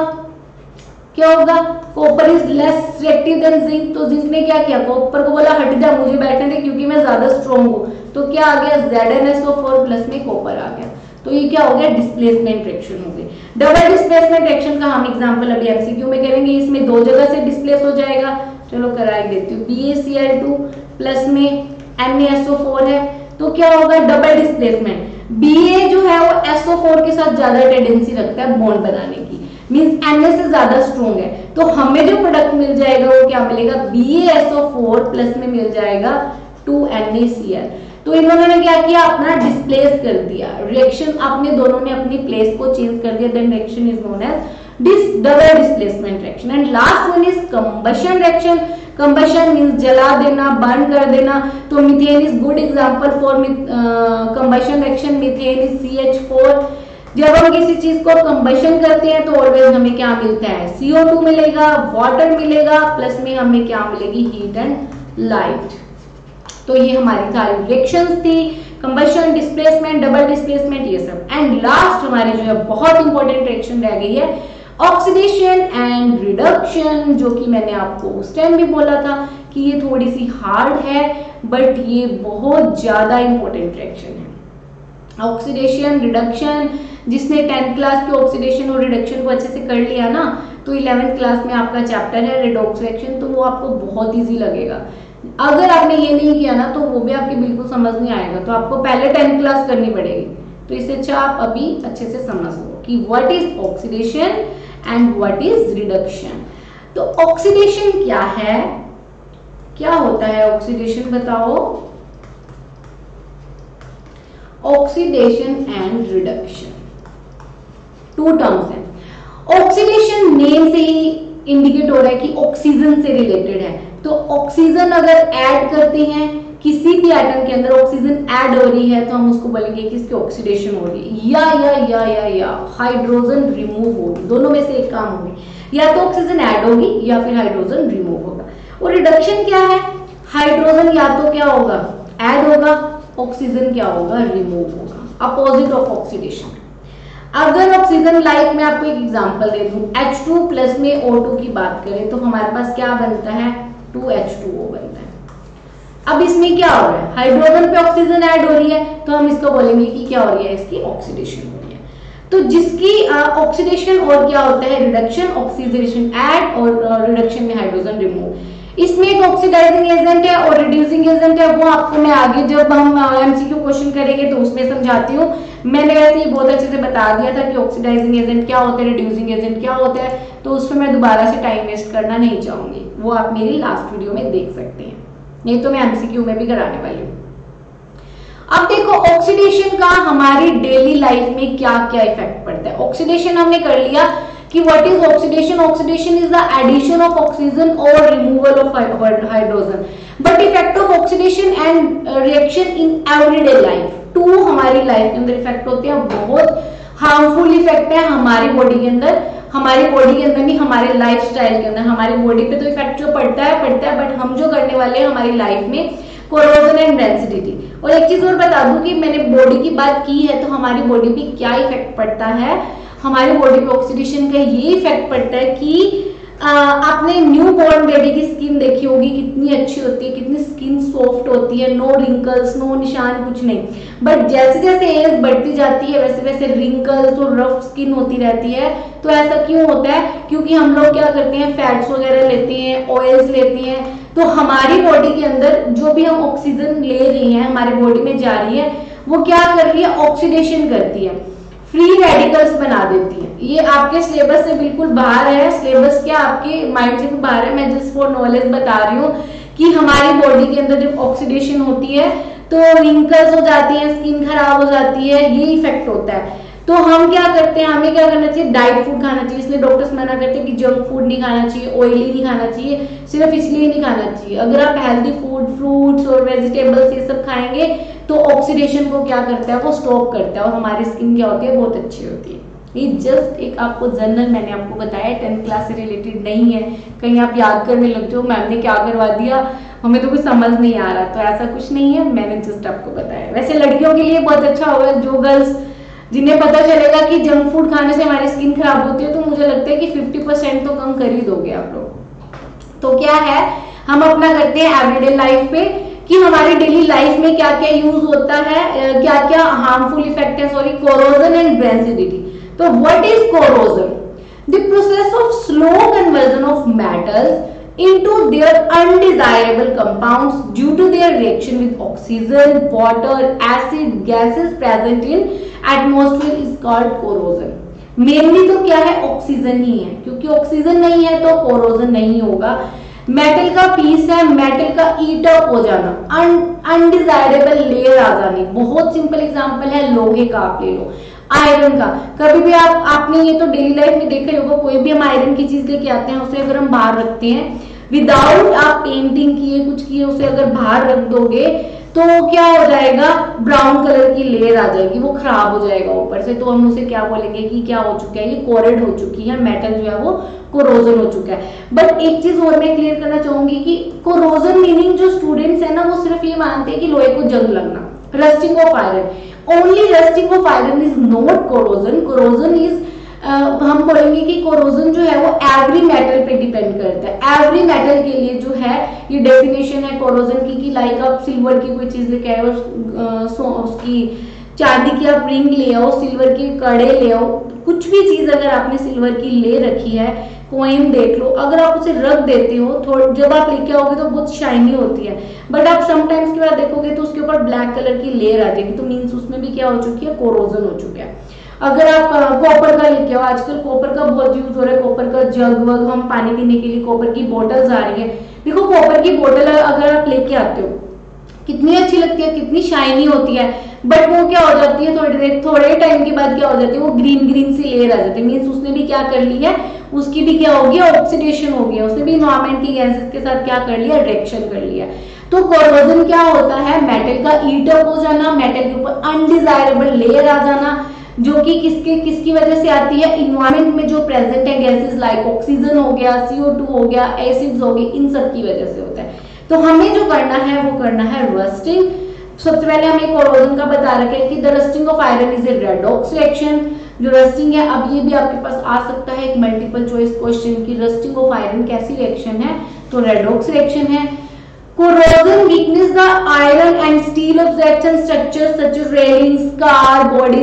क्या होगा, copper is less reactive than zinc. तो जिंक ने क्या किया, कॉपर को बोला हट जा, मुझे बैठने दे क्योंकि मैं ज्यादा स्ट्रॉन्ग हूं। तो क्या आ गया, ZnSO4 प्लस में कॉपर आ गया। तो ये क्या हो गया, डिस्प्लेसमेंट रिएक्शन हो गई। डबल डिस्प्लेसमेंट रिएक्शन का हम एग्जांपल अभी MCQ में करेंगे। इसमें 2 जगह से डिस्प्लेस हो जाएगा, चलो करा ही देती हूँ। BaCl2 प्लस में NaSO4 है, तो क्या होगा, डबल डिस्प्लेसमेंट। Ba जो है वो SO4 के साथ ज्यादा टेंडेंसी रखता है बॉन्ड बनाने की, मींस Na से ज्यादा स्ट्रॉन्ग है। तो हमें जो प्रोडक्ट मिल जाएगा वो क्या मिलेगा, BaSO4 प्लस में मिल जाएगा 2NaCl। तो इन्होंने क्या किया, अपना डिस्प्लेस कर दिया रिएक्शन, अपने दोनों ने अपनी प्लेस को चेंज कर दिया। Then reaction is known as double displacement reaction. And last one is combustion reaction. Combustion means जला देना, बर्न कर देना। तो methane is good example for combustion reaction. Methane is CH4। जब हम किसी चीज को कंबशन करते हैं तो ऑलवेज हमें क्या मिलता है, CO2 मिलेगा, वाटर मिलेगा, प्लस में हमें क्या मिलेगी, हीट एंड लाइट। तो ये हमारी सारी रिएक्शंस थी, कंबशन, डिस्प्लेसमेंट, डबल डिस्प्लेसमेंट, ये सब। एंड लास्ट हमारी जो है बहुत इंपॉर्टेंट रिएक्शन रह गई है, ऑक्सीडेशन एंड रिडक्शन, जो कि मैंने आपको उस टाइम भी बोला था कि ये थोड़ी सी हार्ड है, बट ये बहुत ज्यादा इंपॉर्टेंट रिएक्शन है। ऑक्सीडेशन रिडक्शन, जिसने 10th क्लास के ऑक्सीडेशन और रिडक्शन को अच्छे से कर लिया ना, तो 11th क्लास में आपका चैप्टर है रेडॉक्स रिएक्शन, तो वो आपको बहुत इजी लगेगा। अगर आपने ये नहीं किया ना तो वो भी आपके बिल्कुल समझ नहीं आएगा, तो आपको पहले 10th क्लास करनी पड़ेगी। तो इससे अच्छा आप अभी अच्छे से समझ लो कि what is oxidation and what is reduction. तो ऑक्सीडेशन क्या है, क्या होता है ऑक्सीडेशन, बताओ। ऑक्सीडेशन एंड रिडक्शन 2 टर्म्स हैं। ऑक्सीडेशन नेम से ही इंडिकेट हो रहा है कि ऑक्सीजन से रिलेटेड है। तो ऑक्सीजन अगर ऐड करते हैं किसी भी एटम के अंदर, ऑक्सीजन ऐड हो रही है तो हम उसको बोलेंगे कि इसकी ऑक्सीडेशन हो रही है, या हाइड्रोजन रिमूव होगी। दोनों में से एक काम होगी, या तो ऑक्सीजन ऐड होगी या फिर हाइड्रोजन रिमूव होगा। और रिडक्शन क्या है, हाइड्रोजन या तो क्या होगा, ऐड होगा, ऑक्सीजन क्या होगा, रिमूव होगा, अपोजिट ऑफ ऑक्सीडेशन। अगर ऑक्सीजन, लाइक मैं आपको एक एग्जांपल दे दूं, H2 प्लस में O2 की बात करें तो हमारे पास क्या बनता है, 2H2O बनता है। अब इसमें क्या हो रहा है, हाइड्रोजन पे ऑक्सीजन ऐड हो रही है, तो हम इसको बोलेंगे कि क्या हो रही है, इसकी ऑक्सीडेशन हो रही है। तो जिसकी ऑक्सीडेशन और क्या होता है, रिडक्शन, ऑक्सीडेशन ऐड और रिडक्शन में हाइड्रोजन रिमूव। इसमें एक ऑक्सीडाइजिंग एजेंट है और रिड्यूसिंग एजेंट है, वो आपको मैं आगे जब हम एमसीक्यू क्वेश्चन करेंगे तो उसमें समझाती हूँ। मैंने वैसे ही बहुत अच्छे से बता दिया था कि ऑक्सीडाइजिंग एजेंट क्या होता है, रिड्यूसिंग एजेंट क्या होता है, तो उसमें मैं दोबारा से टाइम वेस्ट करना नहीं चाहूंगी, वो आप मेरी लास्ट वीडियो में देख सकते हैं, नहीं तो मैं एमसीक्यू में भी कराने वाली हूँ। अब देखो ऑक्सीडेशन का हमारी डेली लाइफ में क्या क्या इफेक्ट पड़ता है। ऑक्सीडेशन हमने कर लिया कि what is oxidation. Oxidation is the addition of oxygen और removal of hydrogen. But effect of oxidation and reaction in everyday life, to हमारी लाइफ के अंदर इफेक्ट होते हैं, बहुत हार्मफुल इफेक्ट है हमारी बॉडी के अंदर, हमारी बॉडी के अंदर नहीं, हमारे लाइफस्टाइल के अंदर। हमारी बॉडी पे तो इफेक्ट जो पड़ता है, बट हम जो करने वाले हैं हमारी लाइफ में कोरोजन एंड डेंसिटी। और एक चीज और बता दूं कि मैंने बॉडी की बात की है तो हमारी बॉडी पे क्या इफेक्ट पड़ता है, हमारी बॉडी पे ऑक्सीडेशन का ये इफेक्ट पड़ता है कि आपने न्यू बॉर्न बेबी की स्किन देखी होगी, कितनी अच्छी होती है, कितनी स्किन सॉफ्ट होती है, नो रिंकल्स, नो निशान, कुछ नहीं। बट जैसे जैसे एज बढ़ती जाती है वैसे वैसे रिंकल्स और रफ स्किन होती रहती है। तो ऐसा क्यों होता है? क्योंकि हम लोग क्या करते हैं, फैट्स वगैरह लेते हैं, ऑयल्स लेते हैं, तो हमारी बॉडी के अंदर जो भी हम ऑक्सीजन ले रही हैं हमारी बॉडी में जा रही है, वो क्या कर रही है, ऑक्सीडेशन करती है, फ्री रेडिकल्स बना देती है। ये आपके सिलेबस से बिल्कुल बाहर है, सिलेबस क्या आपके माइंड से भी बाहर है, मैं जस्ट फॉर नॉलेज बता रही हूँ कि हमारी बॉडी के अंदर जब ऑक्सीडेशन होती है तो रिंकल्स हो जाती है, स्किन खराब हो जाती है, ये इफेक्ट होता है। तो हम क्या करते हैं, हमें क्या करना चाहिए, डाइट फूड खाना चाहिए। इसलिए डॉक्टर्स मना करते हैं कि जंक फूड नहीं खाना चाहिए, ऑयली नहीं खाना चाहिए, सिर्फ इसलिए नहीं खाना चाहिए। अगर आप हेल्दी फूड, फ्रूट्स और वेजिटेबल्स ये सब खाएंगे तो ऑक्सीडेशन को क्या करता है, वो स्टॉप करता है और हमारी स्किन क्या होती है, बहुत अच्छी होती है। ये जस्ट एक आपको जनरल मैंने आपको बताया, 10th क्लास से रिलेटेड नहीं है, कहीं आप याद करने लग जाओ मैम ने क्या करवा दिया, हमें तो कुछ समझ नहीं आ रहा, तो ऐसा कुछ नहीं है, मैंने जस्ट आपको बताया। वैसे लड़कियों के लिए बहुत अच्छा होगा, जो गर्ल्स जिन्हें पता चलेगा कि जंक फूड खाने से हमारी स्किन खराब होती है, तो मुझे लगता है कि 50% तो कम कर ही दोगे आप लोग। तो क्या है, हम अपना करते हैं एवरीडे लाइफ पे कि हमारी डेली लाइफ में क्या क्या यूज होता है, क्या क्या हार्मफुल इफेक्ट है, सॉरी, कोरोजन एंड डेंसिटी। तो what is corrosion? The process of slow conversion of metals into their undesirable compounds due to their reaction with oxygen, water, acid, gases present in atmosphere is called corrosion. Mainly तो क्या है, oxygen ही है, क्योंकि oxygen नहीं है तो corrosion नहीं होगा। मेटल का पीस है, मेटल का ईट अप हो जाना, अनडिजायरेबल लेयर आ जानी। बहुत सिंपल एग्जांपल है, लोहे का आप ले लो, आयरन का। कभी भी आपने ये तो डेली लाइफ में देखा ही होगा, कोई भी हम आयरन की चीज लेके आते हैं, उसे अगर हम बाहर रखते हैं विदाउट आप पेंटिंग किए, कुछ किए, उसे अगर बाहर रख दोगे तो क्या हो जाएगा, ब्राउन कलर की लेयर आ जाएगी, वो खराब हो जाएगा ऊपर से। तो हम उसे क्या बोलेंगे कि क्या हो चुका है, ये कोरेड हो चुकी है, मेटल जो है वो कोरोजन हो चुका है। बट एक चीज और मैं क्लियर करना चाहूंगी कि कोरोजन मीनिंग जो स्टूडेंट्स है ना, वो सिर्फ ये मानते हैं कि लोहे को जंग लगना, rusting of iron. Only rusting of iron is not corrosion. Corrosion is हम बोलेंगे कि कोरोजन जो है वो एवरी मेटल पे डिपेंड करता है। एवरी मेटल के लिए जो है ये डेफिनेशन है कोरोजन की कि लाइक आप सिल्वर की कोई चीज लेके आए हो, उसकी चांदी की आप रिंग ले आओ, सिल्वर के कड़े ले आओ, कुछ भी चीज अगर आपने सिल्वर की ले रखी है, कॉइन देख लो, अगर आप उसे रख देते हो, जब आप लेके आओगे तो बहुत शाइनी होती है, बट आप समटाइम्स के बाद देखोगे तो उसके ऊपर ब्लैक कलर की लेयर आ जाएगी, तो मीन्स उसमें भी क्या हो चुकी है, कोरोजन हो चुका है। अगर आप कॉपर का लेके आओ, आजकल कॉपर का बहुत यूज हो रहा है, कॉपर का जग वग, हम पानी पीने के लिए कॉपर की बोटल्स आ रही है। देखो कॉपर की बोतल अगर आप लेके आते हो, कितनी अच्छी लगती है, कितनी शाइनी होती है, बट वो क्या हो जाती है, थोड़े टाइम के बाद क्या हो जाती है, वो ग्रीन ग्रीन सी लेयर आ जाती है। मीन्स उसने भी क्या कर ली है, उसकी भी क्या होगी, ऑक्सीडेशन हो गया, उसने भी एनवायरमेंट की गैसेस के साथ क्या कर लिया, रिएक्शन कर लिया। तो कोरोजन क्या होता है, मेटल का ईट अप हो जाना, मेटल के ऊपर अनडिजायरेबल लेयर आ जाना, जो कि किसकी वजह से आती है, इन्वायरमेंट में जो प्रेजेंट है गैसेस लाइक ऑक्सीजन हो गया, CO2 हो गया, एसिड्स हो गए, इन सब की वजह से होता है। तो हमें जो करना है वो करना है रस्टिंग। सबसे पहले हमें कोरोजन का बता रखे हैं कि the rusting of iron is a redox reaction. जो रस्टिंग है, अब ये भी आपके पास आ सकता है एक मल्टीपल चॉइस क्वेश्चन की रस्टिंग ऑफ आयरन कैसी रिएक्शन है, तो रेडॉक्स रिएक्शन है। Corrosion weakens the iron and steel of reaction structures such as railings, car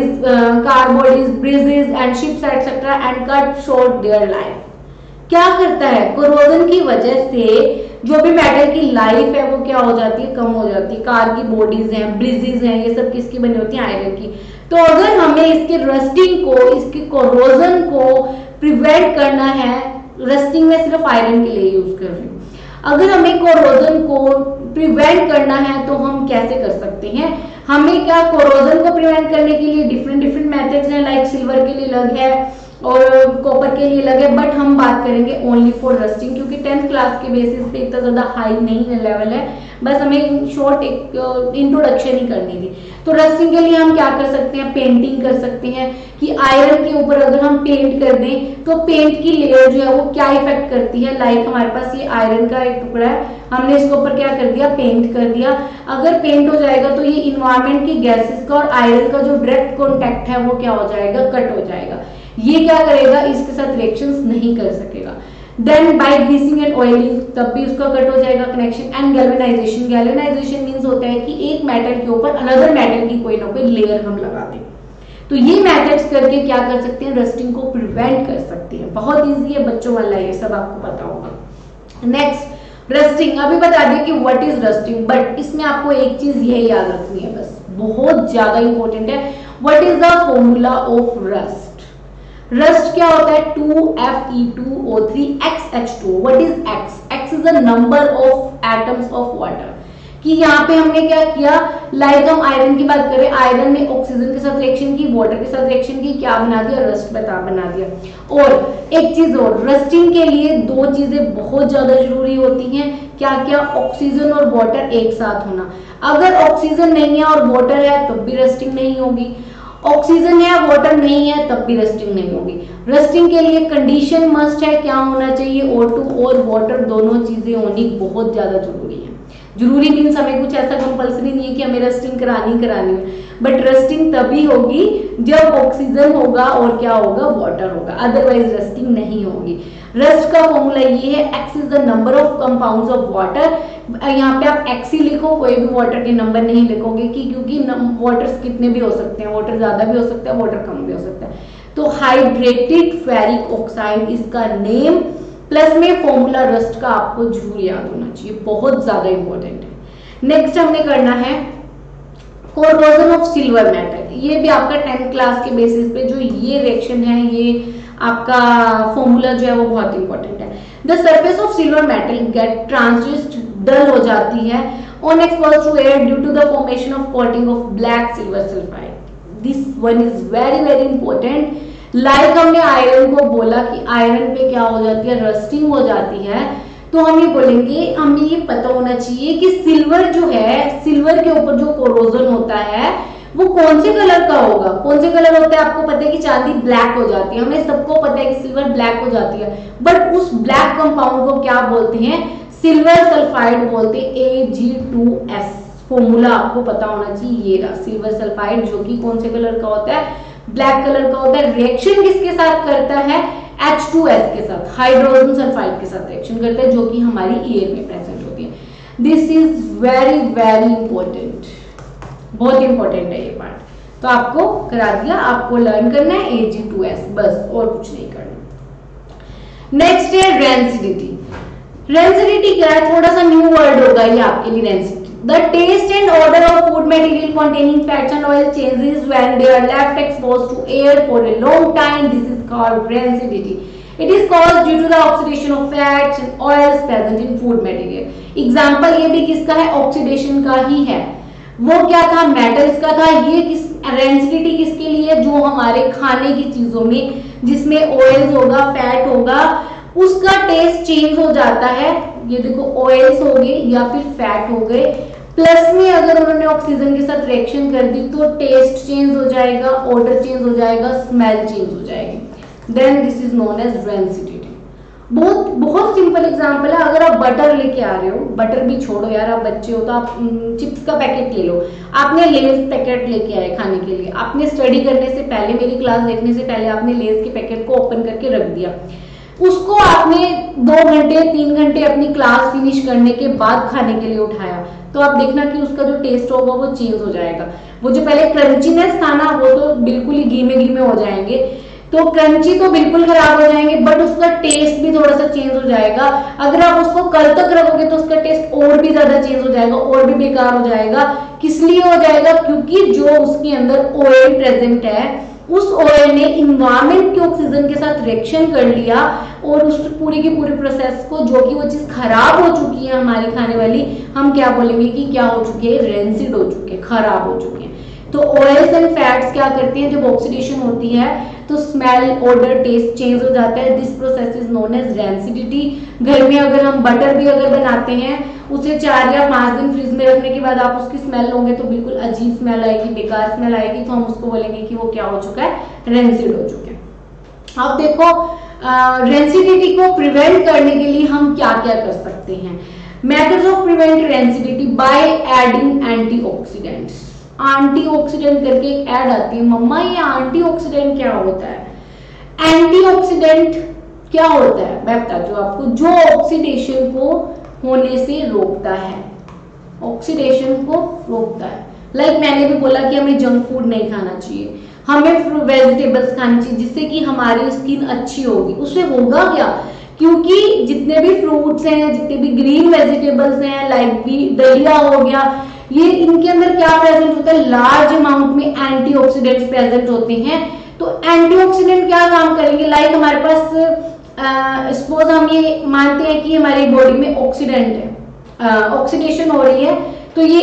bodies, bridges and ships etc. and cut short their life. क्या करता है, corrosion की वजह से जो भी मेटल की लाइफ है वो क्या हो जाती है, कम हो जाती है। कार की बॉडीज हैं, ब्रिजेस हैं, ये सब किसकी बनी होती है, आयरन की। तो अगर हमें इसके रस्टिंग को, इसके कोरोजन को प्रिवेंट करना है, रस्टिंग में सिर्फ आयरन के लिए यूज कर रही हूँ, अगर हमें कोरोजन को प्रिवेंट करना है तो हम कैसे कर सकते हैं? हमें क्या कोरोजन को प्रिवेंट करने के लिए डिफरेंट डिफरेंट मेथड्स हैं, लाइक सिल्वर के लिए अलग है और कॉपर के लिए अलग है, बट हम बात करेंगे ओनली फॉर रस्टिंग, क्योंकि 10th क्लास के बेसिस पे इतना ज्यादा हाई नहीं लेवल है, बस हमें शॉर्ट एक इंट्रोडक्शन ही करनी थी। तो रस्टिंग के लिए हम क्या कर सकते हैं, पेंटिंग कर सकते हैं कि आयरन के ऊपर अगर हम पेंट कर दें तो पेंट की लेयर जो है वो क्या इफेक्ट करती है। लाइक हमारे पास ये आयरन का एक टुकड़ा है, हमने इसके ऊपर क्या कर दिया, पेंट कर दिया। अगर पेंट हो जाएगा तो ये इन्वायरमेंट की गैसेस का और आयरन का जो डायरेक्ट कॉन्टेक्ट है वो क्या हो जाएगा, कट हो जाएगा। ये क्या करेगा, इसके साथ रिएक्शंस नहीं कर सकेगा। Then by greasing and oiling, तब भी उसका कट हो जाएगा connection. And galvanisation, galvanisation means होता है कि एक मेटल के ऊपर अनदर मेटल की कोई ना कोई लेयर हम लगा दें। तो ये मेथड्स करके क्या कर सकते हैं, रस्टिंग को प्रिवेंट कर सकते हैं। बहुत इजी है बच्चों वाला, ये सब आपको पता होगा। नेक्स्ट रस्टिंग, अभी बता दिया कि व्हाट इज रस्टिंग, बट इसमें आपको एक चीज यही याद रखनी है, बस बहुत ज्यादा इंपॉर्टेंट है। What is the formula of rust? Rust क्या होता है, 2Fe2O3XH2। What is X? X is the number of atoms of water. कि यहाँ पे हमने क्या किया, लाइक हम आयरन की बात करें, आयरन ने ऑक्सीजन के साथ रिएक्शन की, वाटर के साथ रिएक्शन की, क्या बना दिया, रस्ट बना दिया। और एक चीज और, रस्टिंग के लिए दो चीजें बहुत ज्यादा जरूरी होती हैं, क्या क्या, ऑक्सीजन और वाटर एक साथ होना। अगर ऑक्सीजन नहीं है और वाटर है तब भी रस्टिंग नहीं होगी, ऑक्सीजन है वाटर नहीं है तब भी रस्टिंग नहीं होगी। रस्टिंग के लिए कंडीशन मस्ट है, क्या होना चाहिए, O2 और वाटर दोनों चीजें होनी बहुत ज्यादा जरूरी है। जरूरी मीन्स हमें कुछ ऐसा कंपल्सरी नहीं है कि हमें रस्टिंग करानी है, बट रस्टिंग तभी होगी जब ऑक्सीजन होगा और क्या होगा, वाटर होगा, अदरवाइज रस्टिंग नहीं होगी। रस्ट का फॉर्मूला ये है, X is the number of compounds of water. यहाँ पे आप एक्स ही लिखो, कोई भी वाटर के नंबर नहीं लिखोगे कि क्योंकि वाटर्स कितने भी हो सकते हैं, वाटर ज्यादा भी हो सकता है, वाटर कम भी हो सकता है। तो हाइड्रेटेड फेरिक ऑक्साइड इसका नेम, प्लस में फॉर्मूला रस्ट का आपको जरूर याद होना चाहिए, बहुत ज्यादा इंपॉर्टेंट है। नेक्स्ट हमने करना है कोरोजन ऑफ सिल्वर मेटल। ये भी आपका 10th क्लास के बेसिस पे जो ये रिएक्शन है, ये आपका फॉर्मूला जो है वो बहुत इंपॉर्टेंट है। The surface of silver metal get translucent, dull हो जाती है on expose to air due to the formation of coating of black silver sulphide. This one is very very important. Like हमने iron को बोला कि iron पे क्या हो जाती है, रस्टिंग हो जाती है, तो हम ये बोलेंगे, हमें ये पता होना चाहिए कि सिल्वर जो है, सिल्वर के ऊपर जो कोरोजन होता है वो कौन से कलर का होगा। कौन से कलर होता है, आपको पता है कि चांदी ब्लैक हो जाती है, हमें सबको पता है कि सिल्वर ब्लैक हो जाती है, बट उस ब्लैक कंपाउंड को क्या बोलते हैं, सिल्वर सल्फाइड बोलते हैं, Ag2S। फॉर्मूला आपको पता होना चाहिए, ये रहा सिल्वर सल्फाइड, जो कि कौन से कलर का होता है, ब्लैक कलर का होता है। रिएक्शन किसके साथ करता है, H2S के साथ, हाइड्रोजन सल्फाइड के साथ रिएक्शन करता है, जो कि हमारी एयर में प्रेजेंट होती है। This is very very important, बहुत इंपॉर्टेंट है ये पार्ट। तो आपको करा दिया, आपको लर्न करना है Ag2S, बस और कुछ नहीं करना। नेक्स्ट है रेंसिडिटी। रेंसिडिटी क्या है, थोड़ा सा न्यू वर्ड होगा ये आपके लिए, rancidity. The taste and odor of food material containing fats and oil changes when they are left exposed to air for a long time. This is called rancidity. It is caused due to the oxidation of fats and oils present in food material. Example ये भी किसका है, oxidation का ही है। वो क्या था, metals का था। ये किस, रेंसिडिटी किसके लिए, जो हमारे खाने की चीजों में जिसमें ऑयल्स होगा, फैट होगा, उसका टेस्ट चेंज हो जाता है। ये देखो ऑयल्स हो गए या फिर फैट हो गए, प्लस में अगर उन्होंने ऑक्सीजन के साथ रिएक्शन कर दी तो टेस्ट चेंज हो जाएगा, ऑडर चेंज हो जाएगा, स्मेल चेंज हो जाएगी। Then this is known as rancidity. बहुत बहुत सिंपल एग्जांपल है। अगर आप बटर लेके आ रहे हो, बटर भी छोड़ो यार, आप बच्चे हो तो आप चिप्स का पैकेट ले लो। आपने लेज पैकेट लेके आए खाने के लिए, आपने स्टडी करने से पहले, मेरी क्लास देखने से पहले आपने लेज के पैकेट को ओपन करके रख दिया, उसको आपने 2 घंटे 3 घंटे अपनी क्लास फिनिश करने के बाद खाने के लिए उठाया, तो आप देखना कि उसका जो टेस्ट होगा वो चेंज हो जाएगा। वो जो पहले क्रंचीनेस था ना, वो तो बिल्कुल ही घी में हो जाएंगे। तो क्रंची तो बिल्कुल खराब हो जाएंगे, बट उसका टेस्ट भी थोड़ा सा चेंज हो जाएगा। अगर आप उसको कल तक रखोगे तो उसका टेस्ट और भी ज्यादा चेंज हो जाएगा, और भी बेकार हो जाएगा। किस लिए हो जाएगा? क्योंकि जो उसके अंदर ऑयल प्रेजेंट है, उस ऑयल ने इन्वायरमेंट के ऑक्सीजन के साथ रिएक्शन कर लिया, और उस पूरी की पूरी प्रोसेस को, जो कि वो चीज खराब हो चुकी है हमारी खाने वाली, हम क्या बोलेंगे कि क्या हो चुकी है? रेंसिड हो चुके हैं, खराब हो चुके हैं। तो ऑयल्स एंड फैट्स क्या करती हैं? जब ऑक्सीडेशन होती है तो स्मेल, ऑर्डर, टेस्ट चेंज हो जाता है। This process is known as rancidity. घर में अगर हम बटर भी अगर बनाते हैं, उसे 4 या 5 दिन फ्रिज में रखने के बाद आप उसकी स्मेल लोगे तो बिल्कुल अजीब स्मेल आएगी, बेकार स्मेल आएगी, तो हम उसको बोलेंगे कि वो क्या हो चुका है? रेंसिड हो चुके हैं। अब देखो, रेंसिडिटी को प्रिवेंट करने के लिए हम क्या क्या कर सकते हैं? Methods of prevent rancidity by adding antioxidants. Antioxidant करके एक ऐड आती है, मम्मा ये एंटीऑक्सीडेंट क्या होता है? एंटीऑक्सीडेंट क्या होता है मैं बताती हूँ आपको। जो ऑक्सीडेशन को होने से रोकता है, ऑक्सीडेशन को रोकता है। लाइक मैंने भी बोला कि हमें जंक फूड नहीं खाना चाहिए, हमें वेजिटेबल्स खानी चाहिए जिससे कि हमारी स्किन अच्छी होगी। उससे होगा क्या? क्योंकि जितने भी फ्रूट्स हैं, जितने भी ग्रीन वेजिटेबल्स हैं, लाइक भी दलिया हो गया, ये इनके अंदर क्या प्रेजेंट होता है? लार्ज अमाउंट में एंटीऑक्सीडेंट्स प्रेजेंट होते हैं। तो एंटीऑक्सीडेंट क्या काम करेंगे? लाइक हमारे पास सपोज हम ये मानते हैं कि हमारी बॉडी में ऑक्सीडेंट है, ऑक्सीडेशन हो रही है, तो ये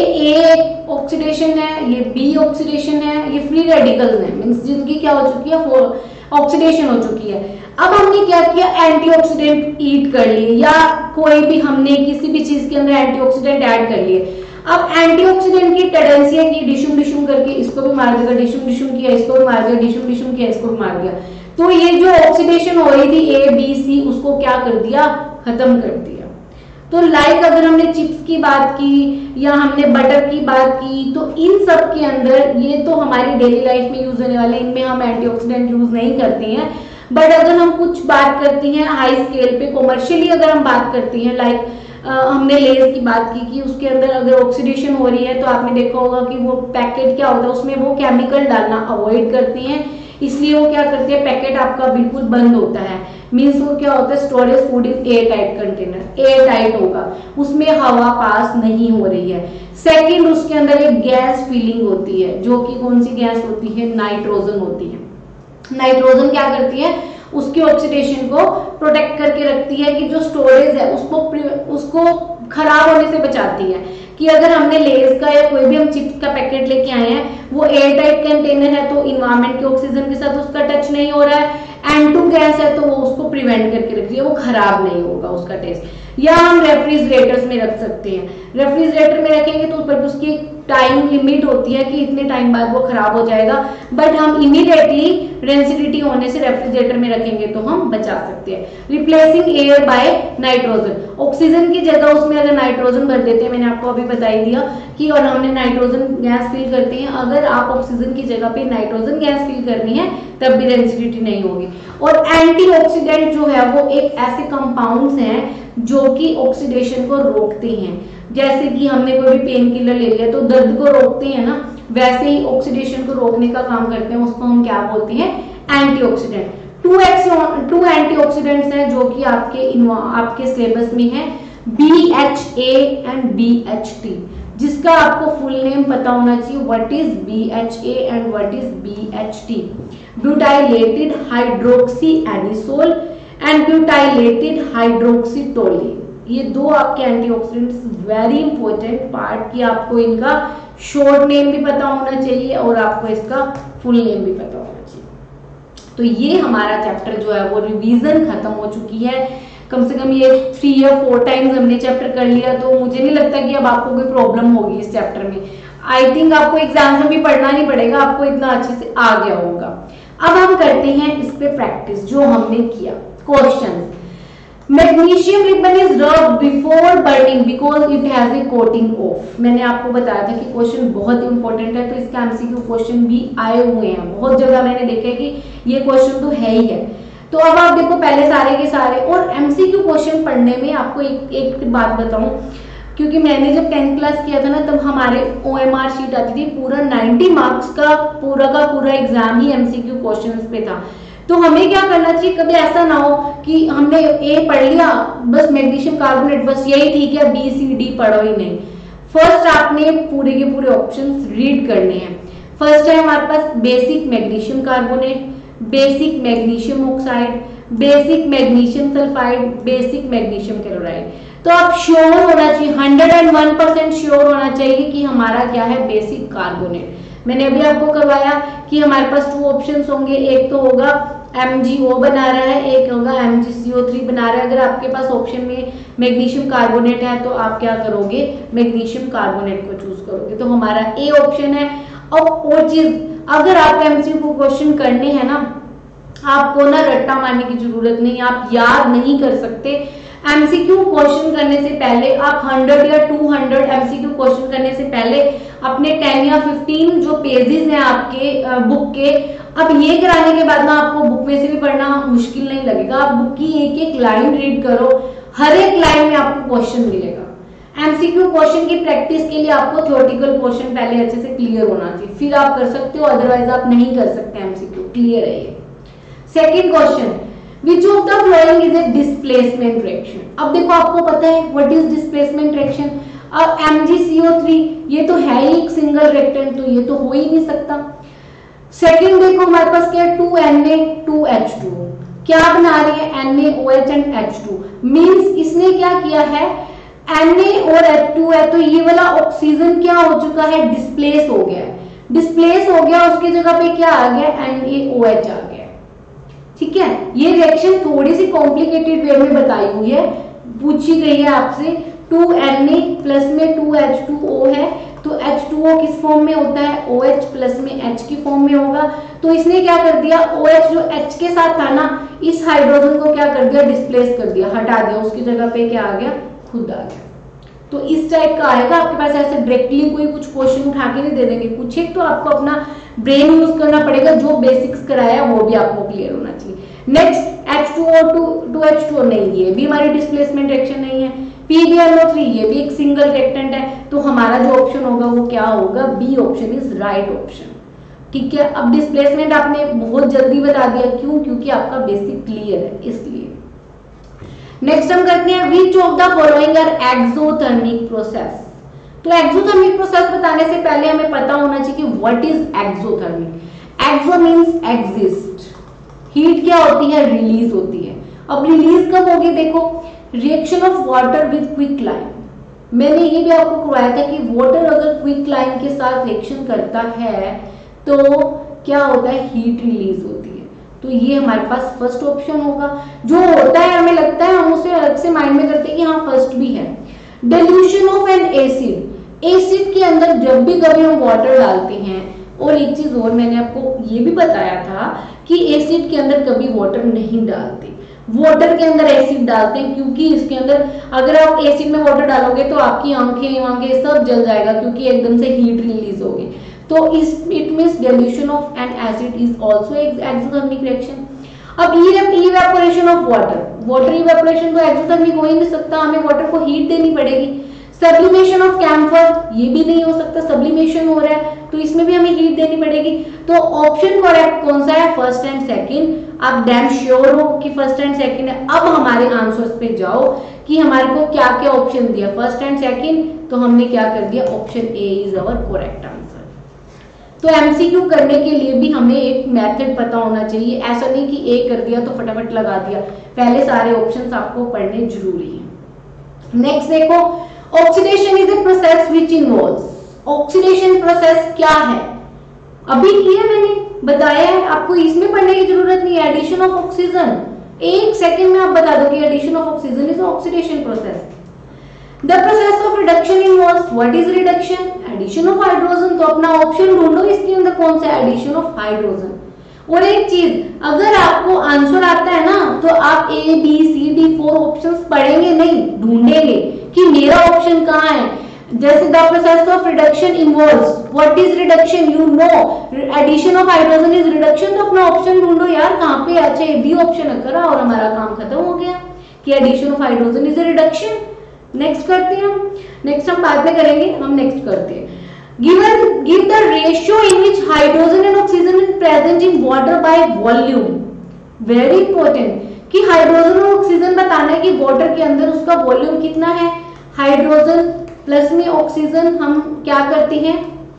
ए ऑक्सीडेशन है, ये बी ऑक्सीडेशन है, ये फ्री रेडिकल्स हैं, मींस जिनकी क्या हो चुकी है? ऑक्सीडेशन हो चुकी है। अब हमने क्या किया? एंटीऑक्सीडेंट ईट कर लिए, या कोई भी हमने किसी भी चीज के अंदर एंटीऑक्सीडेंट ऐड कर लिए। अब एंटीऑक्सीडेंट की टेंडेंसी है कि डिशुम डिशुम करके इसको भी मार देगा, डिशुम डिशुम किया इसको भी मार दिया, डिशुम डिशुम किया इसको भी मार दिया। तो ये जो ऑक्सीडेशन हो रही थी ए बी सी, उसको क्या कर दिया? खत्म कर दिया। तो लाइक अगर हमने चिप्स की बात की या हमने बटर की बात की, तो इन सब के अंदर, ये तो हमारी डेली लाइफ में यूज होने वाले, इनमें हम एंटीऑक्सीडेंट यूज नहीं करते हैं। बट अगर हम कुछ बात करते हैं हाई स्केल पे, कॉमर्शियली अगर हम बात करते हैं, लाइक हमने लेज की बात की कि उसके अंदर अगर ऑक्सीडेशन हो रही है, तो आपने देखा होगा कि वो पैकेट क्या होता है, उसमें वो केमिकल डालना अवॉइड करते हैं, इसलिए वो क्या करते हैं? पैकेट आपका बिल्कुल बंद होता है। मीन्स वो क्या होता है? Storage food in airtight container, airtight होगा, उसमें हवा पास नहीं हो रही है। सेकंड, उसके अंदर एक गैस फीलिंग होती है, जो कि कौन सी गैस होती है? नाइट्रोजन होती है। नाइट्रोजन क्या करती है? उसकी ऑक्सीडेशन को प्रोटेक्ट करके रखती है, कि जो स्टोरेज है उसको खराब होने से बचाती है। कि अगर हमने लेज का या कोई भी हम चिप्स का पैकेट लेके आए हैं, वो एयर टाइट कंटेनर है, तो इन्वायरमेंट के ऑक्सीजन के साथ उसका टच नहीं हो रहा है, N2 गैस है, तो वो उसको प्रिवेंट करके रख रही है, वो खराब नहीं होगा उसका टेस्ट। या हम रेफ्रिजरेटर्स में रख सकते हैं, रेफ्रिजरेटर में रखेंगे तो ऊपर उसकी टाइम लिमिट होती है कि इतने टाइम बाद वो खराब हो जाएगा, बट हम इमीडिएटली रेंसिडिटी होने से रेफ्रिजरेटर में रखेंगे तो हम बचा सकते हैं। Replacing air by nitrogen, oxygen की जगह उसमें अगर नाइट्रोजन भर देते हैं, मैंने आपको अभी बता ही दिया कि, और हमने नाइट्रोजन गैस फिल करते हैं, अगर आप ऑक्सीजन की जगह पे नाइट्रोजन गैस फिल करनी है तब भी रेंसिडिटी नहीं होगी। और एंटीऑक्सीडेंट जो है वो एक ऐसे कंपाउंड्स हैं जो कि ऑक्सीडेशन को रोकते हैं। जैसे कि हमने कोई भी पेन किलर ले लिया तो दर्द को रोकते हैं ना, वैसे ही ऑक्सीडेशन को रोकने का काम करते हैं, उसको हम क्या बोलते हैं? एंटीऑक्सीडेंट। टू एंटीऑक्सीडेंट्स हैं जो कि आपके सिलेबस में है, BHA एंड BHT, जिसका आपको फुल नेम पता होना चाहिए। What is BHA and what is BHT? Butylated hydroxy anisole and butylated hydroxytoluene. ये दो आपके एंटीऑक्सीडेंट्स, वेरी इंपॉर्टेंट पार्ट, कि आपको इनका शॉर्ट नेम भी पता होना चाहिए और आपको इसका फुल नेम भी पता होना चाहिए। तो ये हमारा चैप्टर जो है वो रिवीजन खत्म हो चुकी है। कम से कम ये 3 या 4 टाइम्स हमने चैप्टर कर लिया, तो मुझे नहीं लगता कि अब आपको कोई प्रॉब्लम होगी इस चैप्टर में। आई थिंक आपको एग्जाम में भी पढ़ना नहीं पड़ेगा, आपको इतना अच्छे से आ गया होगा। अब हम करते हैं इस पे प्रैक्टिस जो हमने किया। Question, magnesium ribbon is rubbed before burning because it has a coating of. मैंने आपको बताया था कि क्वेश्चन बहुत इंपॉर्टेंट है, तो इसका एमसीक्यू क्वेश्चन भी आए हुए हैं, बहुत जगह मैंने देखा कि ये क्वेश्चन तो है ही है। तो अब आप देखो पहले सारे के सारे, और एमसीक्यू क्वेश्चन पढ़ने में आपको एक बात बताऊं, क्योंकि मैंने जब 10th क्लास किया था ना, तब हमारे OMR शीट आती थी, पूरा 90 मार्क्स का पूरा एग्जाम ही एमसीक्यू क्वेश्चंस पे था। तो हमें क्या करना चाहिए, कभी ऐसा ना हो कि हमने ए पढ़ लिया बस मैग्नीशियम कार्बोनेट बस यही ठीक है, बी सी डी पढ़ो ही नहीं। फर्स्ट आपने पूरे के पूरे ऑप्शंस रीड करने हैं। फर्स्ट है हमारे पास basic magnesium carbonate, basic magnesium oxide, basic magnesium sulphide, basic magnesium chloride. तो आप श्योर होना चाहिए, 101% श्योर होना चाहिए कि हमारा क्या है, बेसिक कार्बोनेट। मैंने अभी आपको करवाया कि हमारे पास 2 ऑप्शंस होंगे, एक तो होगा MgO बना रहा है, एक होगा MgCO3 बना रहा है। अगर आपके पास ऑप्शन में मैग्नीशियम कार्बोनेट है तो आप क्या करोगे, मैग्नीशियम कार्बोनेट को चूज करोगे, तो हमारा ए ऑप्शन है। अब और चीज, अगर आप MCQ क्वेश्चन करने हैं ना, आपको ना रट्टा मारने की जरूरत नहीं, आप याद नहीं कर सकते। MCQ क्वेश्चन करने से पहले आप 100 या 200 MCQ क्वेश्चन करने से पहले अपने 10 या 15 जो पेजेस हैं आपके बुक के, अब ये कराने के बाद ना आपको बुक में से भी पढ़ना मुश्किल नहीं लगेगा। आप बुक की एक एक लाइन रीड करो, हर एक लाइन में आपको क्वेश्चन मिलेगा। MCQ क्वेश्चन की प्रैक्टिस के लिए आपको थ्योरेटिकल क्वेश्चन पहले अच्छे से क्लियर होना चाहिए, फिर आप कर सकते हो, अदरवाइज आप नहीं कर सकते। MCQ क्लियर है ये। Second question, Which of the following is a displacement reaction? अब देखो आपको पता है what is displacement reaction। अब MgCO3 ये तो है ही एक सिंगल रिएक्टेंट, तो ये तो हो ही नहीं सकता। सेकंड देखो हमारे पास क्या है, 2Na 2H2O, क्या बना रही है, NaOH एंड H2, मींस इसने क्या किया है, Na और H2 है तो ये वाला ऑक्सीजन क्या हो चुका है, डिस्प्लेस हो गया है। डिस्प्लेस हो गया, उसकी जगह पे क्या आ गया, NaOH आ गया। ठीक है, ये रिएक्शन थोड़ी सी कॉम्प्लिकेटेड वे में बताई हुई है, पूछी गई है आपसे। 2Na प्लस में 2H2O है, तो H2O किस फॉर्म में होता है, OH प्लस में H की फॉर्म में होगा। तो इसने क्या कर दिया, OH जो H के साथ था ना, इस हाइड्रोजन को क्या कर दिया, डिस्प्लेस कर दिया, हटा दिया, उसकी जगह पे क्या आ गया, खुद आ गया। तो इस टाइप का आएगा आपके पास, ऐसे डायरेक्टली कोई कुछ क्वेश्चन उठा के नहीं दे देंगे, पूछे तो आपको अपना ब्रेन यूज करना पड़ेगा, जो बेसिक्स कराया वो भी आपको क्लियर होना चाहिए। नेक्स्ट H2O 2H2O नहीं, ये भी हमारी डिस्प्लेसमेंट रिएक्शन नहीं है। PbNO3 ये भी एक सिंगल रिएक्टेंट है, तो हमारा जो ऑप्शन होगा वो क्या होगा, B option is right option. ठीक है, अब डिस्प्लेसमेंट आपने बहुत जल्दी बता दिया, क्यों, क्योंकि आपका बेसिक क्लियर है इसलिए। नेक्स्ट हम करते हैं, which of the following are exothermic process. तो एक्सोथर्मिक प्रोसेस बताने से पहले हमें पता होना चाहिए कि what is exothermic. Exo means exist, heat क्या होती है, रिलीज होती है। अब रिलीज कब होगी, देखो reaction of water with quick lime, मैंने ये भी आपको करवाया था कि वाटर अगर क्विक लाइन के साथ रिएक्शन करता है तो क्या होता है, हीट रिलीज होती है। तो ये हमारे पास फर्स्ट ऑप्शन होगा। जो होता है हमें लगता है हम उसे अलग से माइंड में करते हैं कि हाँ फर्स्ट भी है। Dilution of an acid, acid के अंदर जब भी कभी हम वाटर डालते हैं, और एक चीज और मैंने आपको ये भी बताया था कि एसिड के अंदर कभी वाटर नहीं डालते, वाटर के अंदर एसिड डालते हैं, क्योंकि इसके अंदर अगर आप एसिड में वाटर डालोगे तो आपकी आंखें सब जल जाएगा, क्योंकि एकदम से हीट रिलीज होगी। तो it means dilution of an acid is also exothermic reaction. अब evaporation of water, water evaporation तो एक्सोथर्मिक हो ही नहीं सकता, हमें वाटर को हीट देनी पड़ेगी। सब्लिमेशन ऑफ कैम्फर, ये भी नहीं हो सकता, सब्लिमेशन हो रहा है तो इसमें भी हमें हीट देनी पड़ेगी। तो ऑप्शन करेक्ट कौन सा है, फर्स्ट एंड सेकंड। आप डैम श्योर हो कि फर्स्ट एंड सेकंड है। अब हमारे आंसर्स पे जाओ कि हमारे को क्या क्या ऑप्शन दिया, फर्स्ट एंड सेकंड, तो हमने क्या कर दिया, option A is our correct answer. तो एमसीक्यू करने के लिए भी हमें एक मेथड पता होना चाहिए, ऐसा नहीं कि ए कर दिया तो फटाफट लगा दिया, पहले सारे ऑप्शंस आपको पढ़ने जरूरी है। नेक्स्ट देखो, oxidation is a process which involves, oxidation process क्या है, अभी किया मैंने बताया है, आपको इसमें पढ़ने की जरूरत नहीं है। एडिशन ऑफ ऑक्सीजन, एक सेकंड में आप बता दो कि addition of oxygen is oxidation process. The process of reduction involves, what is reduction, addition of hydrogen. तो अपना ऑप्शन ढूंढो इसके अंदर कौन सा, एडिशन ऑफ हाइड्रोजन। और एक चीज, अगर आपको आंसर आता है ना तो आप A B C D 4 options पढ़ेंगे नहीं, ढूंढेंगे कि मेरा ऑप्शन कहाँ है। जैसे the process of reduction involves, what is reduction, you know addition of hydrogen is reduction, तो अपना ऑप्शन ढूंढो यार कहाँ पे। अच्छा ये बी ऑप्शन करा और हमारा काम खत्म हो गया कि addition of hydrogen is a reduction. Next करते हैं हम, नेक्स्ट हम बाद में करेंगे, हम नेक्स्ट करते हैं। Give the ratio in which hydrogen and oxygen is present in water by volume. Very important, कि हाइड्रोजन और ऑक्सीजन बताना है कि वाटर के अंदर उसका वॉल्यूम कितना है। हाइड्रोजन प्लस में ऑक्सीजन हम क्या करते हैं,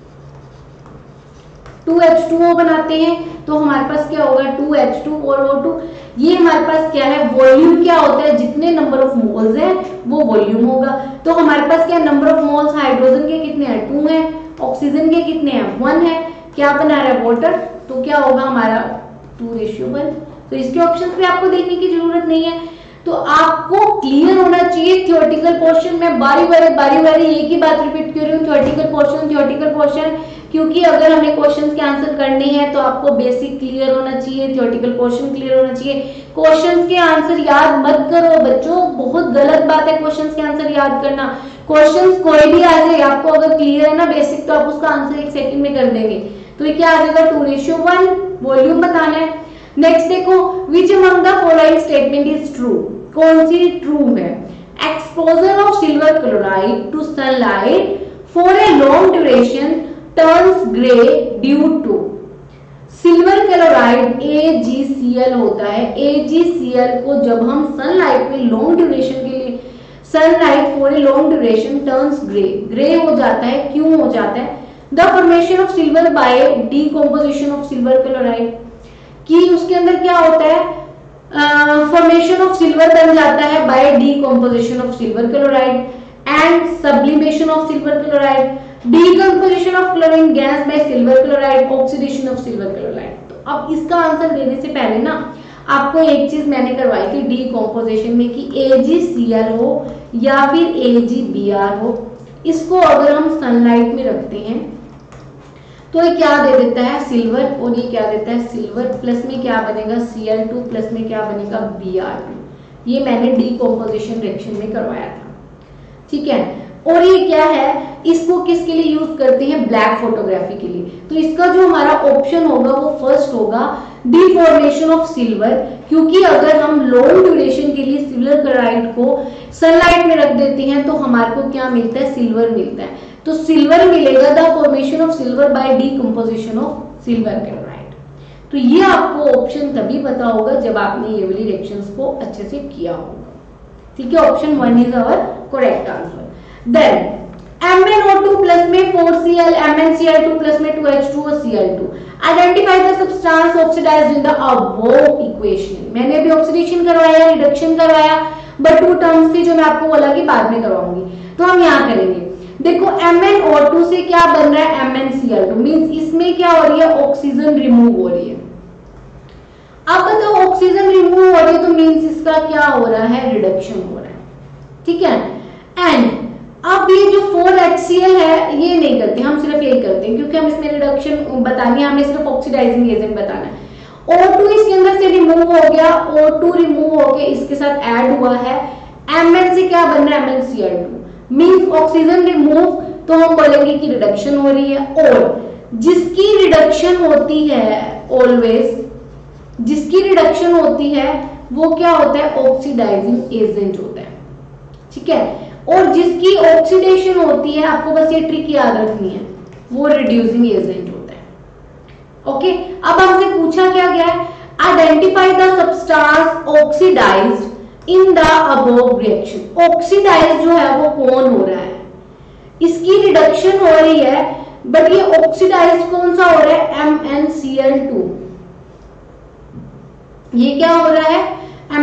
2H2O बनाते हैं, तो हमारे पास क्या होगा 2H2 और O2। ये हमारे पास क्या है, वॉल्यूम क्या होता है, जितने नंबर ऑफ मोल्स हैं वो वॉल्यूम होगा। तो हमारे पास क्या नंबर ऑफ मोल्स हाइड्रोजन के कितने हैं 2 हैं, ऑक्सीजन के कितने हैं 1 है, क्या बना रहा है वाटर, तो क्या होगा हमारा 2:1। तो इसके ऑप्शन पे आपको देखने की जरूरत नहीं है। तो आपको क्लियर होना चाहिए थ्योरेटिकल पोर्शन में। बारी बारी एक ही बात रिपीट कर रही हूँ, थ्योरेटिकल पोर्शन, क्योंकि अगर हमें क्वेश्चंस के आंसर करने हैं तो आपको बेसिक क्लियर होना चाहिए, थ्योरेटिकल पोर्शन क्लियर होना चाहिए। क्वेश्चंस के आंसर याद मत करो बच्चों, बहुत गलत बात है क्वेश्चंस के आंसर याद करना। क्वेश्चंस कोई भी आ जाए, आपको अगर क्लियर है ना बेसिक, तो आप उसका आंसर 1 सेकंड में कर देंगे। तो ये क्या आ जाएगा 2:1, वॉल्यूम बताना है। नेक्स्ट देखो, which among the following statement is true, कौन सी ट्रू है। Exposure of silver chloride to sunlight for a long duration turns grey due to. Silver chloride AgCl होता है, AgCl को जब हम सनलाइट में लॉन्ग ड्यूरेशन के लिए, sunlight for a long duration turns grey हो जाता है। क्यों हो जाता है, the formation of silver by decomposition of silver chloride, कि उसके अंदर क्या होता है, फॉर्मेशन ऑफ सिल्वर बन जाता है by decomposition of silver chloride and sublimation of silver chloride, decomposition of chlorine gas by silver chloride, oxidation of silver chloride. तो अब इसका आंसर देने से पहले ना आपको एक चीज मैंने करवाई थी डीकम्पोजिशन में, कि AgCl हो या फिर AgBr हो, इसको अगर हम सनलाइट में रखते हैं तो ये क्या दे देता है सिल्वर, और ये क्या देता है सिल्वर, प्लस में क्या बनेगा Cl2, प्लस में क्या बनेगा Br2। ये मैंने डीकम्पोजिशन रिएक्शन में करवाया था, ठीक है। और ये क्या है, इसको किसके लिए यूज करते हैं, ब्लैक फोटोग्राफी के लिए। तो इसका जो हमारा ऑप्शन होगा वो फर्स्ट होगा, डिफॉर्मेशन ऑफ सिल्वर, क्योंकि अगर हम लॉन्ग ड्यूरेशन के लिए सिल्वर क्लोराइड को सनलाइट में रख देते हैं तो हमारे को क्या मिलता है, सिल्वर मिलता है। तो सिल्वर मिलेगा, the formation of silver by decomposition of silver chloride. तो ये आपको ऑप्शन तभी पता होगा जब आपने ये वाली रिएक्शंस को अच्छे से किया होगा, ठीक है। Option 1 is our correct answer. Then MnO2 plus में 4Cl, MnCl2 प्लस में 2H2 और Cl2। Identify the substance oxidised in the above equation. मैंने अभी ऑक्सीडेशन करवाया, रिडक्शन करवाया, बट 2 टर्म्स थी जो मैं आपको बोला कि बाद में करवाऊंगी, तो हम यहाँ करेंगे। देखो MnO2 से क्या बन रहा है MnCl2, मींस इसमें क्या हो रही है, ऑक्सीजन रिमूव हो रही है। अब बताओ ऑक्सीजन रिमूव हो रही है तो मींस इसका क्या हो रहा है, रिडक्शन हो रहा है, ठीक है। एंड अब ये जो 4HCl है ये नहीं करते, हम सिर्फ यही करते हैं क्योंकि हम इसमें रिडक्शन बतानी है, हमें सिर्फ ऑक्सीडाइजिंग एजेंट बताना है। O2 इसके अंदर से रिमूव हो गया, O2 रिमूव होके इसके साथ ऐड हुआ है, Mn से क्या बन रहा है MnCl2, मींस ऑक्सीजन रिमूव, तो हम बोलेंगे कि रिडक्शन हो रही है। और जिसकी रिडक्शन होती है ऑलवेज, जिसकी रिडक्शन होती है वो क्या होता है, ऑक्सीडाइजिंग एजेंट होता है, ठीक है। और जिसकी ऑक्सीडेशन होती है, आपको बस ये ट्रिक याद रखनी है, वो रिड्यूसिंग एजेंट होता है, ओके। अब हमसे पूछा क्या गया है, identify the substance oxidised in the above reaction. Oxidize जो है वो कौन हो रहा है, इसकी रिडक्शन हो रही है, बट ये ऑक्सीडाइज कौन सा हो रहा है, MnCl2। ये क्या हो रहा है,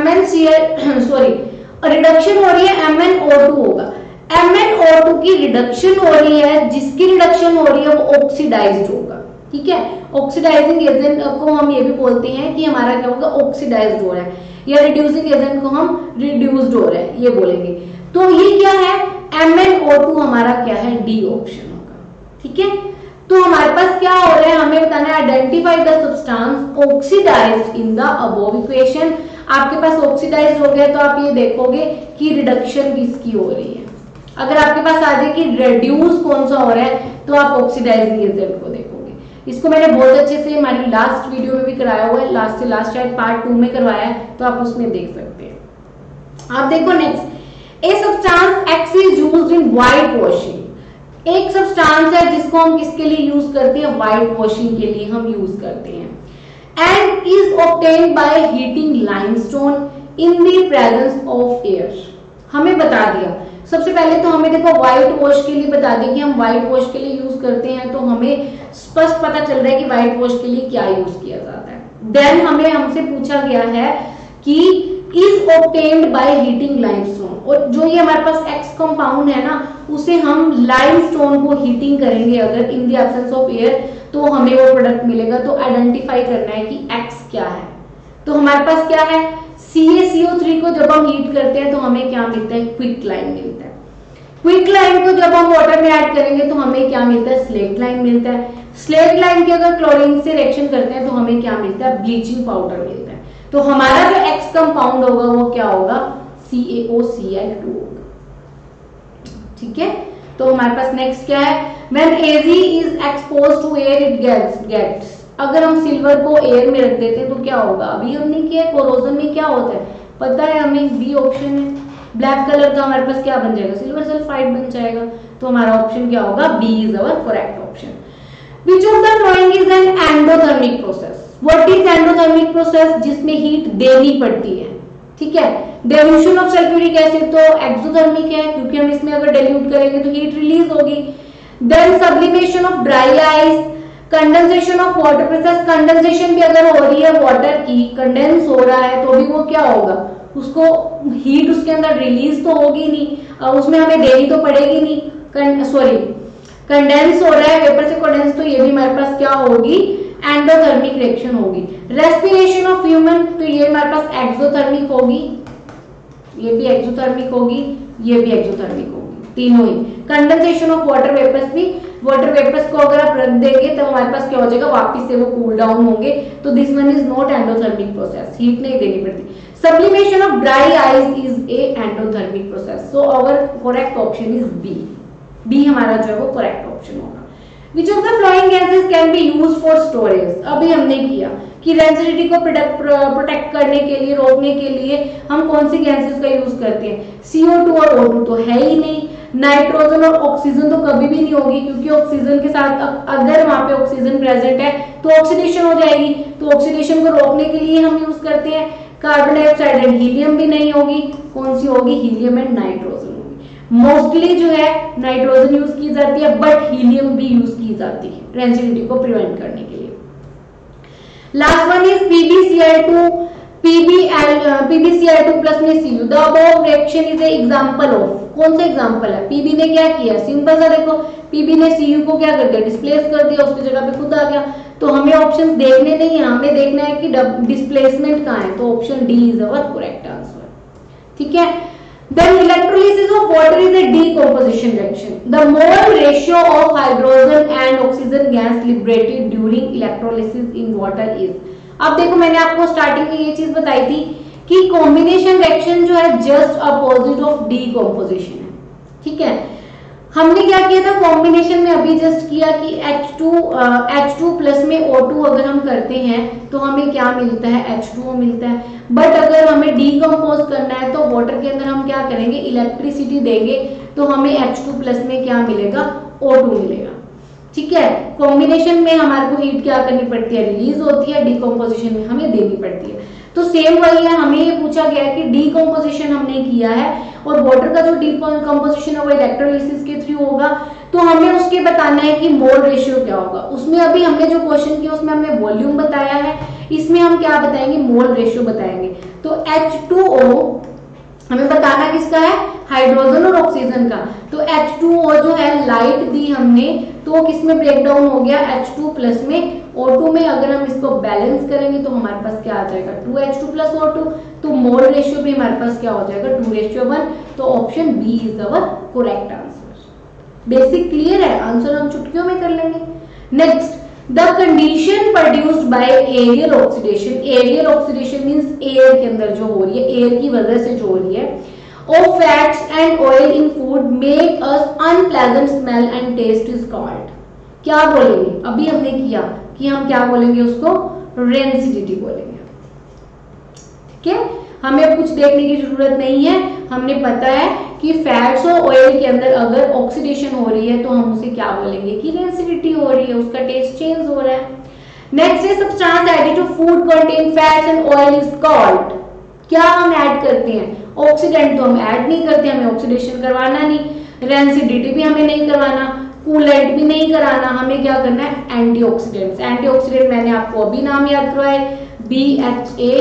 रिडक्शन हो रही है MnO2 होगा। MnO2 की रिडक्शन हो रही है, जिसकी रिडक्शन हो रही है वो ऑक्सीडाइज्ड होगा, ठीक है। ऑक्सीडाइजिंग एजेंट को हम ये भी बोलते हैं कि हमारा क्या होगा, ऑक्सीडाइज्ड हो रहा है, या रिड्यूसिंग एजेंट को हम रिड्यूस्ड हो रहा है ये बोलेंगे। तो ये क्या है, MnO2 हमारा क्या है, डी ऑप्शन होगा, ठीक है। तो हमारे पास क्या हो रहा है, हमें बताना है identify the substance oxidised in the above equation. आपके पास ऑक्सीडाइज्ड हो गया तो आप ये देखोगे कि रिडक्शन किसकी हो रही है। अगर आपके पास आ जाए कि रिड्यूस कौन सा हो रहा है तो आप ऑक्सीडाइजिंग एजेंट को देखोगे। इसको मैंने बहुत अच्छे से हमारी लास्ट वीडियो में भी कराया हुआ है, लास्ट से लास्ट शायद पार्ट 2 में करवाया है, तो आप उसमें देख सकते हैं। आप देखो next, a substance X is used in white washing. एक सब्सटेंस है जिसको हम किसके लिए यूज करते हैं, व्हाइट वॉशिंग के लिए हम यूज करते हैं। And is obtained by heating limestone in the presence of air. हमें बता दिया सबसे पहले तो हमें देखो व्हाइट वॉश के लिए बता दें कि हम व्हाइट वॉश के लिए यूज करते हैं, तो हमें स्पष्ट पता चल रहा है कि व्हाइट वॉश के लिए क्या यूज किया जाता है। देन हमसे पूछा गया है कि is obtained by heating limestone, और जो ये हमारे पास एक्स कंपाउंड है ना, उसे हम लाइमस्टोन को हीटिंग करेंगे अगर in the absence of air, तो हमें वो प्रोडक्ट मिलेगा। तो आइडेंटिफाई करना है कि एक्स क्या है। तो हमारे पास क्या है, CaCO3 को जब हम हीट करते हैं तो हमें क्या मिलता है, क्विक लाइन मिलता है। क्विक लाइन को जब हम वाटर में ऐड करेंगे तो हमें क्या मिलता है, स्लेट लाइन मिलता है। स्लेट लाइन की अगर क्लोरीन से रिएक्शन करते हैं तो हमें क्या मिलता है, ब्लीचिंग पाउडर मिलता है। तो हमारा जो एक्स कंपाउंड होगा वो क्या होगा, CaOCl2 होगा। ठीक है, तो हमारे पास नेक्स्ट क्या है, when Ag is exposed to air it gets. अगर हम सिल्वर को एयर में रख देते हैं तो क्या होगा, अभी हमने किया कोरोजन में क्या होता है पता है हमें, बी ऑप्शन है। ब्लैक कलर का हमारे पास क्या बन जाएगा, सिल्वर सल्फाइड बन जाएगा। तो हमारा ऑप्शन क्या होगा, B is our correct option. Which of the following is an endothermic process? What is endothermic process? जिसमें हीट देनी पड़ती है। ठीक है, डिल्यूशन ऑफ सल्फ्यूरिक एसिड तो एक्सोथर्मिक है, क्योंकि हम इसमें अगर डिल्यूट करेंगे तो हीट रिलीज होगी। Then sublimation of dry ice, condensation of water process, condensation भी अगर हो रही है वाटर की, कंडेंस हो रहा है तो भी वो क्या होगा, उसको हीट उसके अंदर रिलीज तो होगी नहीं, उसमें हमें देनी तो पड़ेगी नहीं। सॉरी, कंडेंस हो रहा है वेपर से कंडेंस, तो ये भी हमारे पास क्या होगी, एंडोथर्मिक रिएक्शन होगी। रेस्पिरेशन ऑफ ह्यूमन, तो ये हमारे पास एक्सोथर्मिक होगी, ये भी एक्सोथर्मिक होगी, ये भी एक्सोथर्मिक होगी, तीनों ही। कंडेंसेशन ऑफ वाटर वेपर्स भी, वाटर वेपर्स को अगर आप रख देंगे तो हमारे पास क्या हो जाएगा, वापस से वो कूल डाउन होंगे। तो this one is not endothermic process, heat नहीं देनी पड़ती। Sublimation of dry ice is a endothermic process. So our correct option is B. B हमारा जो है वो करेक्ट ऑप्शन होगा। Which of the following gases can be used for storage? अभी हमने किया कि रेंसिडिटी को प्रोटेक्ट करने के लिए, रोकने के लिए हम कौन सी गैसेस का यूज करते हैं, CO2 और O2 तो है ही नहीं, नाइट्रोजन और ऑक्सीजन तो कभी भी नहीं होगी, क्योंकि ऑक्सीजन के साथ अगर वहां पे ऑक्सीजन प्रेजेंट है तो ऑक्सीडेशन हो जाएगी, तो ऑक्सीडेशन को रोकने के लिए हम यूज करते हैं। कार्बन डाइऑक्साइड एंड हीलियम भी नहीं होगी, कौन सी होगी, हीलियम एंड नाइट्रोजन। मोस्टली जो है नाइट्रोजन यूज की जाती है, बट हीलियम भी यूज की जाती है रेंसिडिटी को प्रिवेंट करने के लिए। Last one is PbCl2, PbCl2 plus में Cu। The above reaction is a example of, कौन सा एग्जांपल है, Pb ने क्या किया, सिंपल सा देखो, Pb ने Cu को क्या कर दिया, डिस्प्लेस कर दिया, उसकी जगह पे खुद आ गया। तो हमें ऑप्शंस देखने नहीं है, हमें देखना है कि डिस्प्लेसमेंट कहाँ है, तो option D is our correct answer. ठीक है, then electrolysis of water is a decomposition reaction. The mole ratio of hydrogen and oxygen gas liberated during electrolysis in water is। अब देखो मैंने आपको स्टार्टिंग में ये चीज बताई थी कि कॉम्बिनेशन रिएक्शन जो है जस्ट अपोजिट ऑफ डीकम्पोजिशन है। ठीक है, हमने क्या किया था कॉम्बिनेशन में, अभी जस्ट किया कि H2 प्लस में O2 अगर हम करते हैं तो हमें क्या मिलता है, H2O मिलता है। बट अगर हमें डीकम्पोज करना है तो वाटर के अंदर हम क्या करेंगे, इलेक्ट्रिसिटी देंगे, तो हमें H2 प्लस में क्या मिलेगा, O2 मिलेगा। ठीक है, कॉम्बिनेशन में हमारे को हीट क्या करनी पड़ती है, रिलीज होती है, डीकम्पोजिशन में हमें देनी पड़ती है। तो सेम वही है, हमें ये पूछा गया है कि डीकम्पोजिशन हमने किया है और वाटर का जो डीकम्पोजिशन है वो इलेक्ट्रोलिसिस के थ्रू होगा, तो हमें उसके बताना है कि मोल रेशियो क्या होगा। उसमें अभी हमने जो क्वेश्चन किया उसमें हमने वॉल्यूम बताया है, इसमें हम क्या बताएंगे, मोल रेशियो बताएंगे। तो H2O हमें बताना किसका है, हाइड्रोजन और ऑक्सीजन का। तो H2O जो है लाइट दी हमने, तो किसमें ब्रेक डाउन हो गया, H2 प्लस में O2 में। अगर हम इसको बैलेंस करेंगे तो हमारे पास क्या आ जाएगा, 2H2 प्लस O2। तो मोल रेशियो भी हमारे पास क्या हो जाएगा, 2:1। तो option B is our correct answer. Basic clear है, आंसर हम चुटकियों में कर लेंगे। Next, the condition produced by aerial oxidation. Aerial oxidation means air के अंदर जो हो रही है, एयर की वजह से जो हो रही है, of fats and oil in food make us unpleasant smell and taste is called. क्या बोलेंगे, अभी हमने किया कि हम क्या बोलेंगे उसको, रेंसिडिटी बोलेंगे। ठीक है, हमें अब कुछ देखने की जरूरत नहीं है, हमने पता है कि फैट्स और ऑयल के अंदर अगर ऑक्सीडेशन हो रही है तो हम उसे क्या बोलेंगे कि रेंसिडिटी हो रही है, उसका टेस्ट चेंज हो रहा है। नेक्स्ट है substance added to food contain fats and oil is called. क्या हम ऐड करते हैं? ऑक्सीडेंट तो हम ऐड नहीं करते, हमें ऑक्सीडेशन करवाना नहीं, रेंसिडिटी भी हमें नहीं करवाना, कूलेंट भी नहीं कराना, हमें क्या करना है? एंटीऑक्सीडेंट्स। एंटीऑक्सीडेंट मैंने आपको अभी नाम याद करवाए, BHA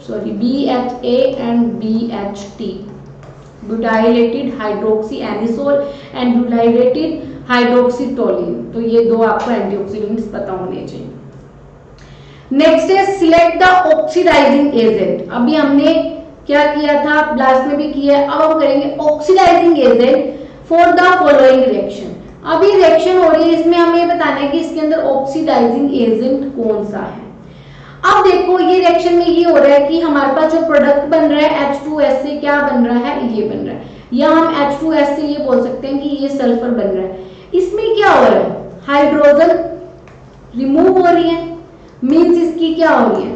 एंड BHT, butylated hydroxy anisole and butylated hydroxytoluene. तो ये दो आपको एंटीऑक्सीडेंट्स पता होने चाहिए। नेक्स्ट है सिलेक्ट द ऑक्सीडाइजिंग एजेंट। अभी हमने क्या किया था, लास्ट में भी किया है, अब हम करेंगे oxidizing agent for the following reaction. अभी रिएक्शन हो रही है, इसमें हमें बताना है कि इसके अंदर ऑक्सीडाइजिंग एजेंट कौन सा है। अब देखो ये रिएक्शन में ये हो रहा है कि हमारे पास जो प्रोडक्ट बन रहा है H2S से क्या बन रहा है, ये बन रहा है, या हम H2S से ये बोल सकते हैं कि ये सल्फर बन रहा है। इसमें क्या हो रहा है? हाइड्रोजन रिमूव हो रही है, मींस इसकी क्या हो रही है?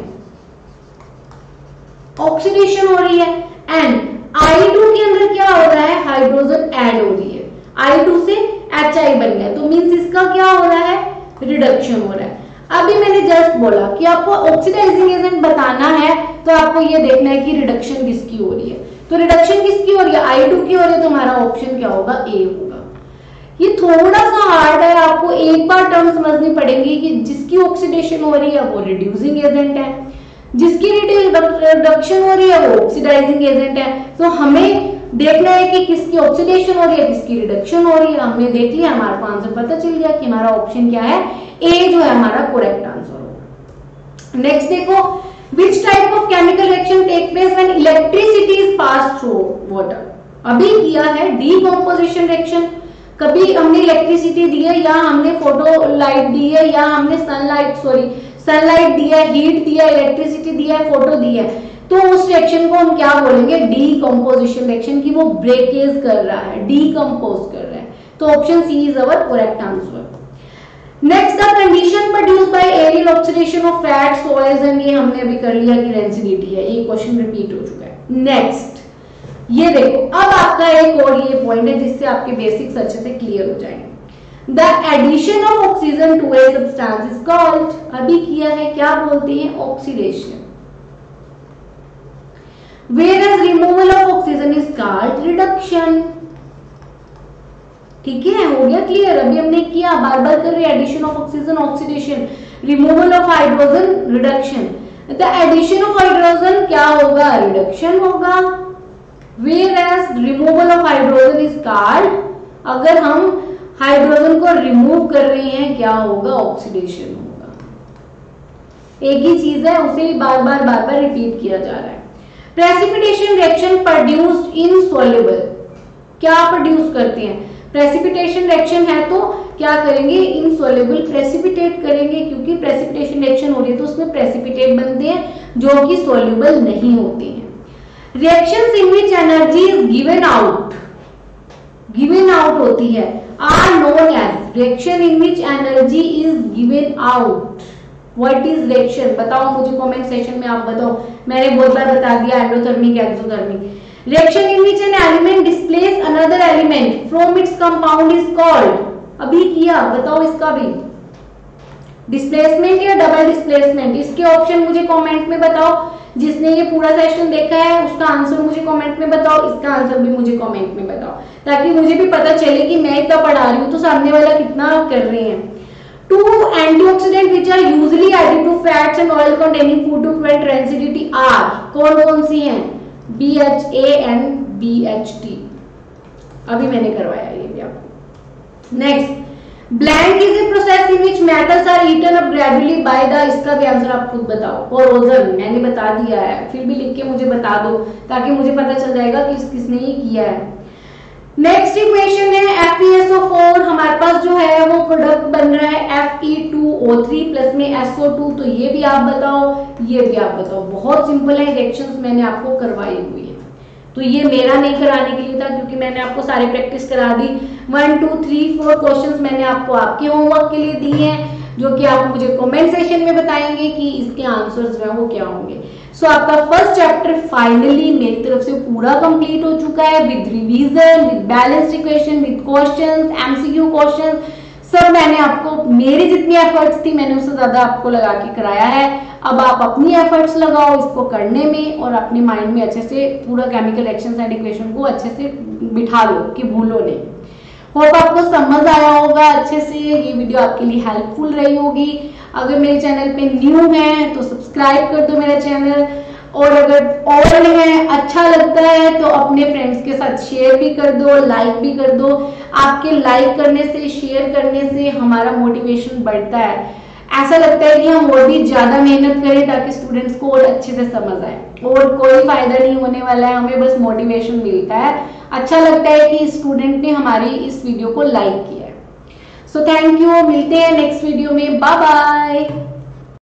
ऑक्सीडेशन हो रही है। एंड I2 के अंदर क्या हो रहा है? हाइड्रोजन ऐड हो रही है, I2 से HI बन गया, तो मींस इसका क्या हो रहा है? रिडक्शन हो रहा है। अभी मैंने जस्ट बोला कि आपको ऑक्सीडाइजिंग एजेंट बताना है, तो आपको ये देखना है कि रिडक्शन किसकी हो रही है। तो रिडक्शन किसकी हो रही है? I2 की हो रही है, तो हमारा ऑप्शन क्या होगा? A होगा। ये थोड़ा सा हार्ड है, आपको एक बार टर्म समझनी पड़ेगी कि जिसकी ऑक्सीडेशन हो रही है वो रिड्यूसिंग एजेंट है, जिसकी रिडक्शन हो रही है वो ऑक्सीडाइजिंग एजेंट है। तो हमें देखना है कि किसकी ऑक्सीडेशन हो रही है, किसकी रिडक्शन हो रही है। हमने देख लिया, हमारे को आंसर पता चल गया कि हमारा ऑप्शन क्या है, ए जो है हमारा करेक्ट आंसर होगा। नेक्स्ट देखो, which type of chemical reaction take place when electricity is passed through water। अभी किया है डीकम्पोजिशन रिएक्शन, कभी हमने इलेक्ट्रिसिटी दी है, या हमने फोटो लाइट दी है, या हमने सनलाइट दी है, हीट दिया, इलेक्ट्रिसिटी दिया है, फोटो दी है, तो उस रिएक्शन को हम क्या बोलेंगे? डीकम्पोजिशन रिएक्शन की वो ब्रेकेज कर रहा है, डीकम्पोज कर रहा है। तो option C is our correct answer. Next the condition produced by aerial oxidation of fats oils, and ये हमने अभी कर लिया कि रेंसिडिटी है, ये क्वेश्चन रिपीट हो चुका है। नेक्स्ट ये देखो, अब आपका एक और ये पॉइंट है जिससे आपके बेसिक्स अच्छे से क्लियर हो जाएंगे। The addition of oxygen to a substance is called, अभी किया है, क्या बोलते हैं? Oxidation. Whereas removal of oxygen is called reduction। ठीक है, हो गया क्लियर? अभी हमने किया, बार बार कर रहे, addition of oxygen oxidation, removal of hydrogen reduction. The addition of hydrogen क्या होगा? रिडक्शन होगा। Whereas removal of hydrogen is called, अगर हम हाइड्रोजन को रिमूव कर रहे हैं क्या होगा? ऑक्सीडेशन होगा। एक ही चीज है, उसे बार बार रिपीट किया जा रहा है। प्रेसिपिटेशन रिएक्शन प्रोड्यूस्ड इनसॉल्युबल, क्या प्रोड्यूस करते हैं? प्रेसिपिटेशन रिएक्शन है तो क्या करेंगे? इनसॉल्युबल प्रेसिपिटेट करेंगे, क्योंकि प्रेसिपिटेशन रिएक्शन हो रही है तो उसमें प्रेसिपिटेट बनते हैं जो कि सॉल्युबल नहीं होते हैं। Reactions in which energy is given out होती है are known as reaction in which energy is given out. What is reaction? बताओ मुझे कमेंट सेक्शन में, आप बताओ। मैंने बहुत बार बता दिया, endothermic, exothermic. Reaction in which an element displace another element from its compound is called, अभी किया, बताओ इसका भी। डिस्प्लेसमेंट या डबल डिस्प्लेसमेंट? इसके ऑप्शन मुझे कमेंट में बताओ। जिसने ये पूरा सेशन देखा है उसका आंसर मुझे कमेंट में बताओ, इसका आंसर भी मुझे कमेंट में बताओ, ताकि मुझे भी पता चले कि मैं इतना पढ़ा रही हूँ तो सामने वाला कितना कर रहे हैं। Two antioxidants which are usually added to fats and oil containing food to prevent rancidity are, कौन सी हैं? BHA and BHT। अभी मैंने करवाया ये भी आपको। Next, blank is a process in which metals are eaten up gradually by the, इसका भी आंसर आप खुद बताओ। कोरोजन मैंने बता दिया है, फिर भी लिख के मुझे बता दो ताकि मुझे पता चल जाएगा कि किसने ये किया है। नेक्स्ट इक्वेशन है FeSO4, हमारे पास जो है वो प्रोडक्ट बन रहा है Fe2O3 प्लस में SO2, तो ये भी आप बताओ, ये भी आप बताओ। बहुत सिंपल है, रिएक्शंस मैंने आपको करवाई हुई है, तो ये मेरा नहीं कराने के लिए था क्योंकि मैंने आपको सारी प्रैक्टिस करा दी। 1 2 3 4 क्वेश्चंस मैंने आपको आपके होमवर्क के लिए दिए हैं, जो कि आप मुझे कमेंट सेक्शन में बताएंगे कि इसके आंसर्स जो है वो क्या होंगे। सो आपका फर्स्ट चैप्टर फाइनली मेरी तरफ से पूरा कंप्लीट हो चुका है, with revision, with balanced equation, with questions, MCQ questions, सब मैंने आपको, मेरी जितनी एफर्ट्स थी मैंने उससे ज्यादा आपको लगा के कराया है। अब आप अपनी एफर्ट्स लगाओ इसको करने में और अपने माइंड में अच्छे से पूरा केमिकल रिएक्शंस एंड इक्वेशन को अच्छे से बिठा लो कि भूलो नहीं। होप आपको समझ आया होगा अच्छे से, ये वीडियो आपके लिए हेल्पफुल रही होगी। अगर मेरे चैनल पे न्यू है तो सब्सक्राइब कर दो मेरा चैनल, और अगर ओल्ड है अच्छा लगता है तो अपने फ्रेंड्स के साथ शेयर भी कर दो, लाइक भी कर दो। आपके लाइक करने से, शेयर करने से हमारा मोटिवेशन बढ़ता है। ऐसा लगता है कि हम और भी ज्यादा मेहनत करें ताकि स्टूडेंट्स को और अच्छे से समझ आए, और कोई फायदा नहीं होने वाला है, हमें बस मोटिवेशन मिलता है। अच्छा लगता है कि स्टूडेंट ने हमारी इस वीडियो को लाइक किया है। सो थैंक यू, मिलते हैं नेक्स्ट वीडियो में, बाय बाय।